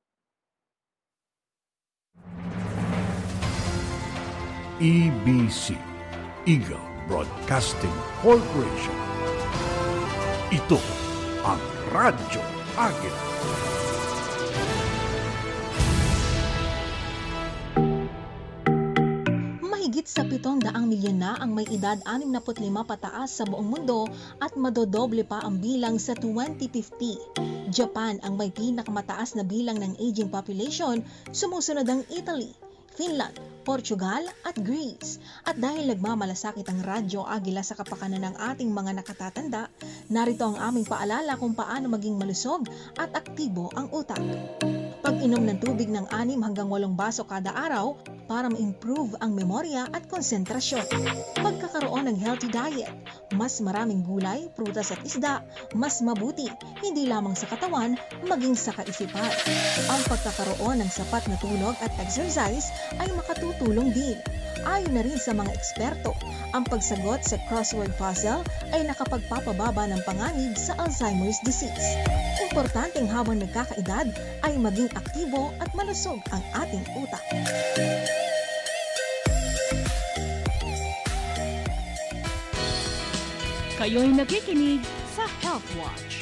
E B C, Eagle Broadcasting Corporation. Ito ang Radyo Agila. Mahigit sa pitong daang milyon na ang may edad anim na lima pataas sa buong mundo at madodoble pa ang bilang sa twenty fifty. Japan ang may pinakamataas na bilang ng aging population, sumusunod ang Italy, Finland, Portugal at Greece. At dahil nagmamalasakit ang Radyo Agila sa kapakanan ng ating mga nakatatanda, narito ang aming paalala kung paano maging malusog at aktibo ang utak. Pag-inom ng tubig ng anim hanggang walong baso kada araw para ma-improve ang memorya at konsentrasyon. Pagkakaroon ng healthy diet, mas maraming gulay, prutas at isda, mas mabuti, hindi lamang sa katawan, maging sa kaisipan. Ang pagkakaroon ng sapat na tulog at exercise ay makatutulong din. Ayon na rin sa mga eksperto, ang pagsagot sa crossword puzzle ay nakapagpapababa ng panganib sa Alzheimer's disease. Importanteng habang nagkakaedad ay maging aktibo at malusog ang ating utak. Kayo'y nakikinig sa Health Watch.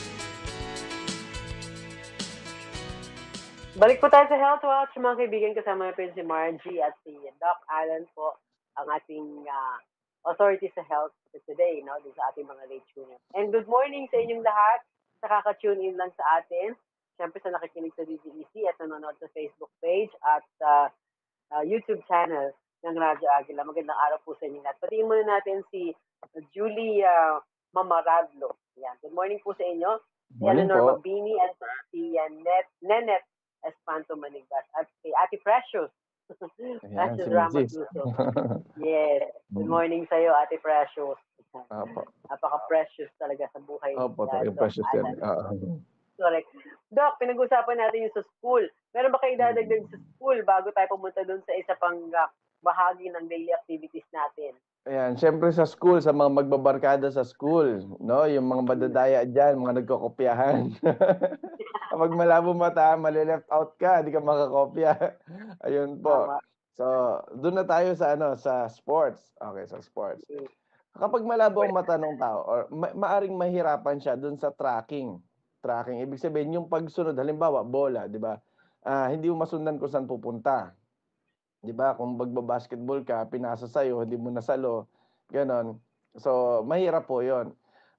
Balik po tayo sa Health Watch, mga kaibigan. Kasama natin si Margie at si Doc Alan po, ang ating uh, authority sa health for today, no? Dun sa ating mga late tuners. And good morning sa inyong lahat sa kaka-tune in lang sa atin. Siyempre sa nakikinig sa D Z E C at nanonood sa Facebook page at uh, uh, YouTube channel ng Radyo Agila. Magandang araw po sa inyo lahat. Patiin muna natin si Julie uh, Mamaradlo. Yan. Good morning po sa inyo. Si Morning Eleanor po. Mabini at si uh, Net, Nenet Espanto Manigas at kay Ate Precious. Ayan, Precious si Ramos Missus Luso. Yes. Good morning sa iyo, Ate Precious. Opo. Napaka-precious talaga sa buhay. Opo, ni, uh, talagang Doc precious yan. Alan. Oo. Correct. Doc, pinag-usapan natin yung sa school. Meron ba kayo idadagdag sa school bago tayo pumunta dun sa isa pang uh, bahagi ng daily activities natin? Ayan, siyempre sa school, sa mga magbabarkada sa school, no? Yung mga madadaya dyan, mga nagkokopyahan. Kapag malabo mata, mali-left out ka, di ka makakopya. Ayun po. Tama. So, doon na tayo sa ano, sa sports. Okay, sa sports. Mm. Kapag malabo ang mata ng tao, or ma- maaring mahirapan siya doon sa tracking. Tracking, ibig sabihin yung pagsunod, halimbawa, bola, di ba? Ah, hindi mo masundan kung saan pupunta. Di ba? Kung magbabasketball ka, pinasa sa'yo, hindi mo nasalo, ganon. So, mahirap po yon.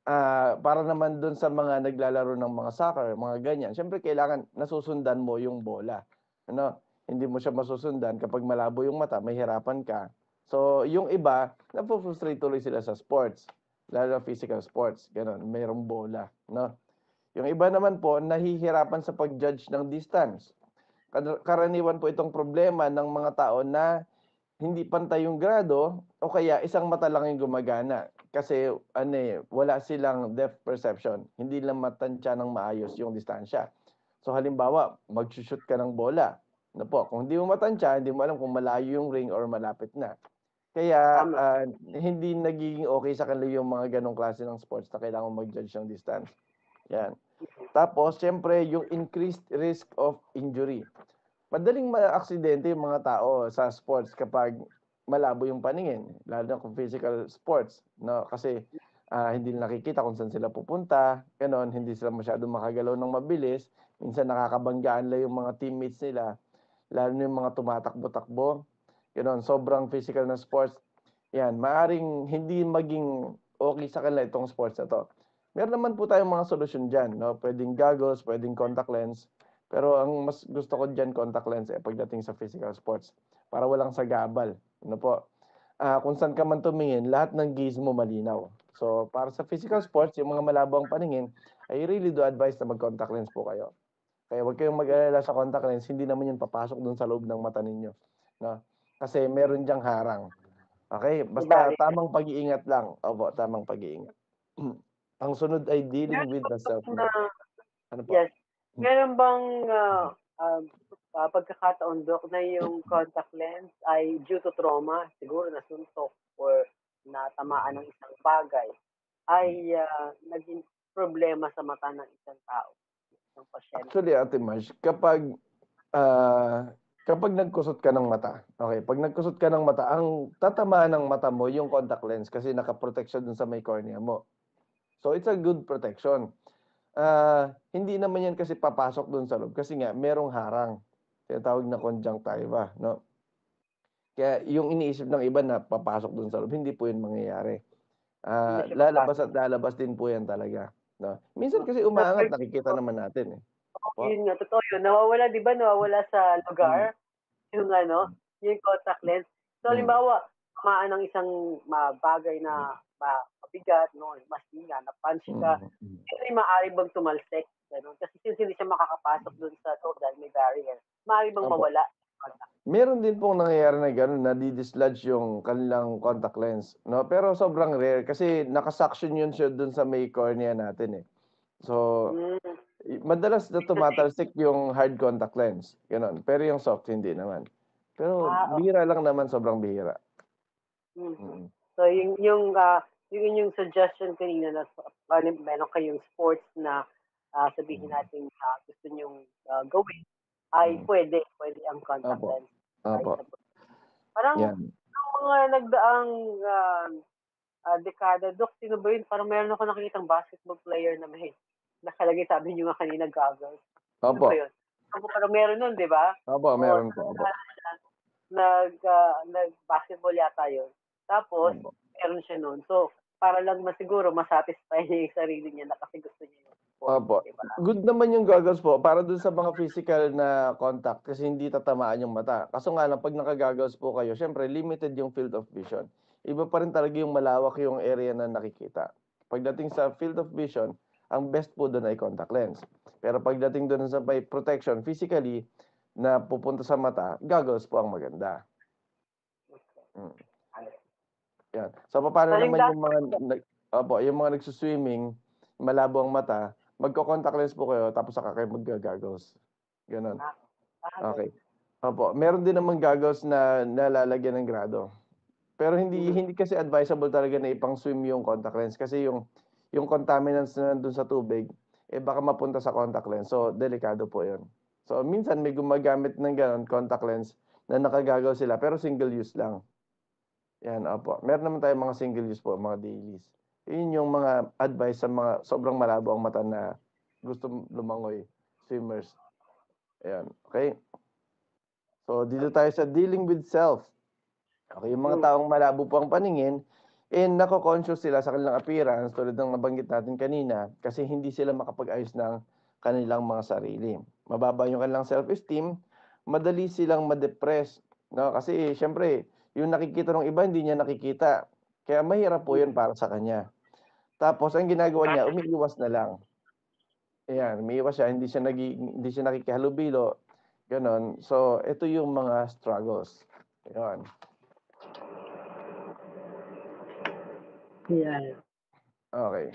ah, para naman dun sa mga naglalaro ng mga soccer, mga ganyan, siyempre kailangan nasusundan mo yung bola. Ano? Hindi mo siya masusundan kapag malabo yung mata, mahihirapan ka. So, yung iba, napo-frustrate tuloy sila sa sports, lalo na physical sports, gano'n, mayroong bola, no? Yung iba naman po, nahihirapan sa pag-judge ng distance. Kar- Karaniwan po itong problema ng mga tao na hindi pantay yung grado o kaya isang mata lang yung gumagana. Kasi ano eh, wala silang depth perception. Hindi lang matansya ng maayos yung distansya. So halimbawa, mag-shoot ka ng bola. Ano po, kung hindi mo matansya, hindi mo alam kung malayo yung ring or malapit na. Kaya Tama. ah, hindi nagiging okay sa kanila yung mga ganong klase ng sports na kailangan mag-judge ng distance. Yan. Tapos, syempre, yung increased risk of injury. Madaling ma-aksidente yung mga tao sa sports kapag malabo yung paningin, lalo na kung physical sports, no? Kasi ah, hindi nila nakikita kung saan sila pupunta, ganon, hindi sila masyadong makagalaw ng mabilis, minsan nakakabanggaan lang yung mga teammates nila, lalo na yung mga tumatakbo-takbo, ganon, sobrang physical na sports. Yan, maaring hindi maging okay sa kanila itong sports na to. Meron naman po tayong mga solusyon dyan, no? Pwedeng goggles, pwedeng contact lens, pero ang mas gusto ko dyan, contact lens, eh, pagdating sa physical sports, para walang sagabal. Ano po? Ah, kung saan ka man tumingin, lahat ng gaze mo malinaw. So, para sa physical sports, yung mga malabo ang paningin, I really do advise na mag-contact lens po kayo. Kaya huwag kayong mag-alala sa contact lens, hindi naman yun papasok dun sa loob ng mata ninyo. No? Kasi meron diyang harang. Okay? Basta Barrier. tamang pag-iingat lang. Opo, tamang pag-iingat. Ang sunod ay dealing with the self. Na, Ano po? yes. Meron bang ah, ah, ah, pagkakataon, Dok, na yung contact lens ay due to trauma, siguro nasuntok or natamaan ng isang bagay, ay ah, naging problema sa mata ng isang tao, isang pasyente? Actually, Ate Marge, kapag ah, kapag nagkusot ka ng mata, okay, pag nagkusot ka ng mata, ang tatamaan ng mata mo yung contact lens kasi nakaprotect siya dun sa may cornea mo. So, it's a good protection. Ah, hindi naman yan kasi papasok dun sa loob kasi nga merong harang. Tinatawag na conjunctiva, no? Kaya yung iniisip ng iba na papasok dun sa loob, hindi po yun mangyayari. Ah, Hindi siya lalabas papasok. at lalabas din po yan talaga, no? Minsan kasi umaangat, nakikita naman natin eh. Po. Yun nga, totoo yun. Nawawala, di ba, nawawala sa lugar yung ano, yung contact lens. So, Mm. halimbawa, tamaan ng isang ma- bagay na ma- mabigat, no, masina, na-punch ka, Mm, mm. hindi maaari bang tumalsik? Ganun. Kasi since hindi siya makakapasok dun sa loob dahil may barrier, maaari bang Opo. mawala? Meron din pong nangyayari na gano'n, nadi-dislodge yung kanilang contact lens, no? Pero sobrang rare kasi naka-suction yun siya dun sa may cornea natin eh. So, Mm. i- madalas na tumatalsik yung hard contact lens, gano'n. Pero yung soft, hindi naman. Pero Ah, okay. bihira lang naman, sobrang bihira. Mhm. Mm. So, yung, yung, ah, yung, yung suggestion kanina na uh, meron kayong sports na ah, sabihin natin ah, gusto nyong ah, gawin, ay Mm. pwede, pwede ang contact Opo. lens. Opo. Parang Yan. yung mga nagdaang ah, ah, dekada, Dok, sino ba yun? Parang meron ako nakikitang basketball player na may nakalagay, sabi niyo nga kanina, goggles. Sino Opo. ba yun? Ako parang meron nun, di ba? Opo, Oo, meron po. Opo. nag, ah, nag-basketball yata yun. Tapos, Opo. meron siya nun. So, para lang masiguro, masatisfy niya yung sarili niya na kasi gusto niya yung sport, Opo. di ba? Good naman yung goggles po para dun sa mga physical na contact kasi hindi tatamaan yung mata. Kaso nga lang, pag naka-goggles po kayo, syempre limited yung field of vision. Iba pa rin talaga yung malawak yung area na nakikita. Pagdating sa field of vision, ang best po doon ay contact lens. Pero pagdating doon sa may protection physically na pupunta sa mata, goggles po ang maganda. Mm. Yan. So paano So, yung naman last yung mga nag, opo, yung mga nagsuswimming, malabo ang mata, magko-contact lens po kayo tapos saka kayo mag-goggles. Ganon. Ah, Okay. Opo, meron din naman goggles na nalalagyan ng grado. Pero hindi Mhm. hindi kasi advisable talaga na ipang-swim yung contact lens kasi yung yung contaminants na nandun sa tubig eh baka mapunta sa contact lens. So delikado po 'yun. So minsan may gumagamit ng ganon contact lens na nakagagaw sila pero single use lang. Yan, opo. Meron naman tayong mga single use po, mga dailies. Yun yung mga advice sa mga sobrang malabo ang mata na gusto lumangoy, swimmers. Ayan, okay? So, dito tayo sa dealing with self. Okay, yung mga taong malabo po ang paningin, And nako-conscious sila sa kanilang appearance tulad ng nabanggit natin kanina kasi hindi sila makapag-ayos ng kanilang mga sarili. Mababa yung kanilang self-esteem, madali silang ma-depress, no? Kasi syempre, yung nakikita ng iba hindi niya nakikita. Kaya mahirap po 'yun para sa kanya. Tapos ang ginagawa niya, umiiwas na lang. Ayan, umiiwas siya, hindi siya nagi hindi siya nakikihalubilo, gano'n. So, ito yung mga struggles. Ayun. Yan. Okay.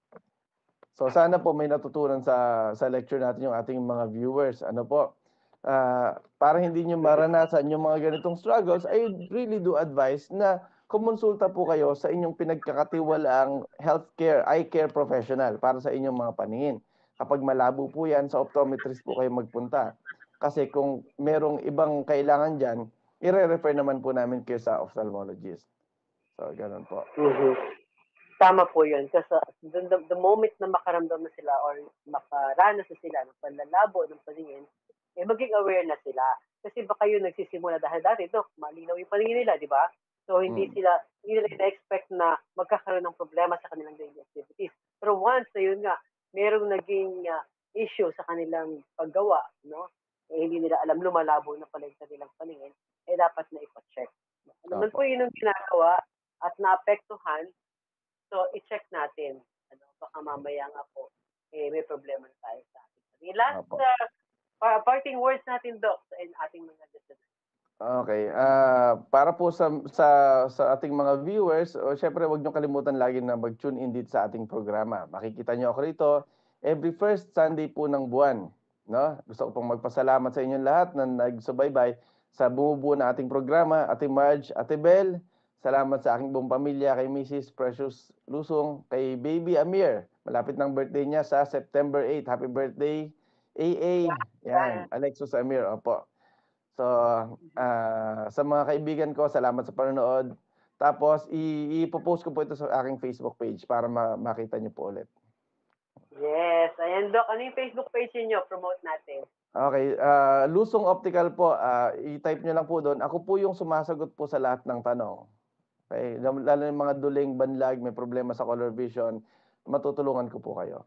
So sana po may natutunan sa sa lecture natin yung ating mga viewers. Ano po? Ah, para hindi niyo maranasan yung mga ganitong struggles, I really do advise na kumonsulta po kayo sa inyong pinagkakatiwalaang healthcare, eye care professional para sa inyong mga paningin. Kapag malabo po yan, sa optometrist po kayo magpunta. Kasi kung merong ibang kailangan dyan, i-refer naman po namin kayo sa ophthalmologist. So, ganun po. Mhm. Tama po yun. Kasi the, the, the moment na makaramdam na sila or makaranas na sila ng panlalabo ng paningin, eh maging aware na sila. Kasi baka yun nagsisimula dahil dati, Dok, malinaw yung paningin nila, di ba? So, hindi Mm. sila, hindi nila na-expect na magkakaroon ng problema sa kanilang daily activities. Pero once na yun nga, merong naging uh, issue sa kanilang paggawa, no? Eh, hindi nila alam, lumalabo na pala yung kanilang paningin, eh dapat na ipacheck. Naman po yun ang ginagawa at naapektuhan, so i-check natin. Ano, baka mamaya nga po, eh, may problema na tayo sa ating paningin. Last Opo. uh, pa- parting words natin, Doc, sa ating mga listeners. Okay. Ah, para po sa sa sa ating mga viewers, o syempre wag niyo kalimutan lagi na mag-tune in dito sa ating programa. Makikita niyo ako rito every first Sunday po ng buwan, no? Gusto ko pong magpasalamat sa inyong lahat na nagsubaybay sa bumubuo na ating programa, Ate Marge, Ate Bel. Salamat sa aking buong pamilya, kay Missus Precious Lusong, kay Baby Amir. Malapit ng birthday niya sa September eighth. Happy birthday, A A. Yan, Alexis Amir. Opo. So, ah, sa mga kaibigan ko, salamat sa panonood. Tapos, i- ipopost ko po ito sa aking Facebook page para ma- makita niyo po ulit. Yes. Ayan, Doc. Ano yung Facebook page niyo? Promote natin. Okay, ah, Lusong Optical po, ah, i-type niyo lang po doon. Ako po yung sumasagot po sa lahat ng tanong. Okay, lalo lalo yung mga duling, banlag, may problema sa color vision, matutulungan ko po kayo.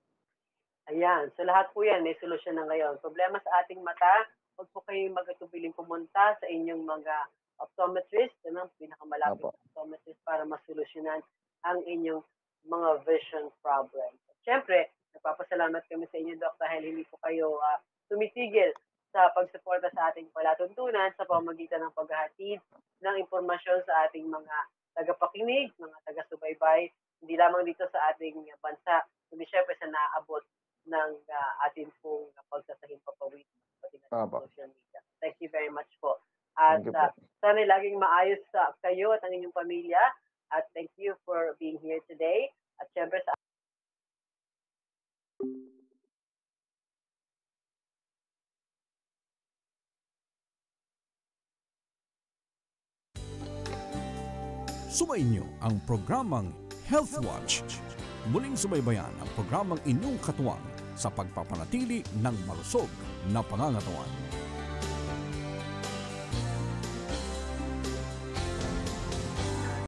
Ayan. So lahat po yan, may solusyon na ngayon. Problema sa ating mata, huwag po kayong magatubiling pumunta sa inyong mga optometrist, ano, pinakamalapit Opo. na optometrist para masolusyonan ang inyong mga vision problems. At syempre, nagpapasalamat kami sa inyo, Doc, dahil hindi po kayo ah, tumitigil sa pagsuporta sa ating palatuntunan sa pamamagitan ng paghahatid ng impormasyon sa ating mga tagapakinig, mga taga-subaybay, hindi lamang dito sa ating bansa, kundi syempre sa naabot ng uh, ating pong pagsasahing papawid pati na sa Opo. social media. Thank you very much po. At Thank you uh, po. sana laging maayos sa kayo at ang inyong pamilya. At thank you for being here today. At syempre sa Sumainyo ang programang Health Watch. Muling subaybayan ang programang inyong katuwang sa pagpapanatili ng malusog na pangangatawan.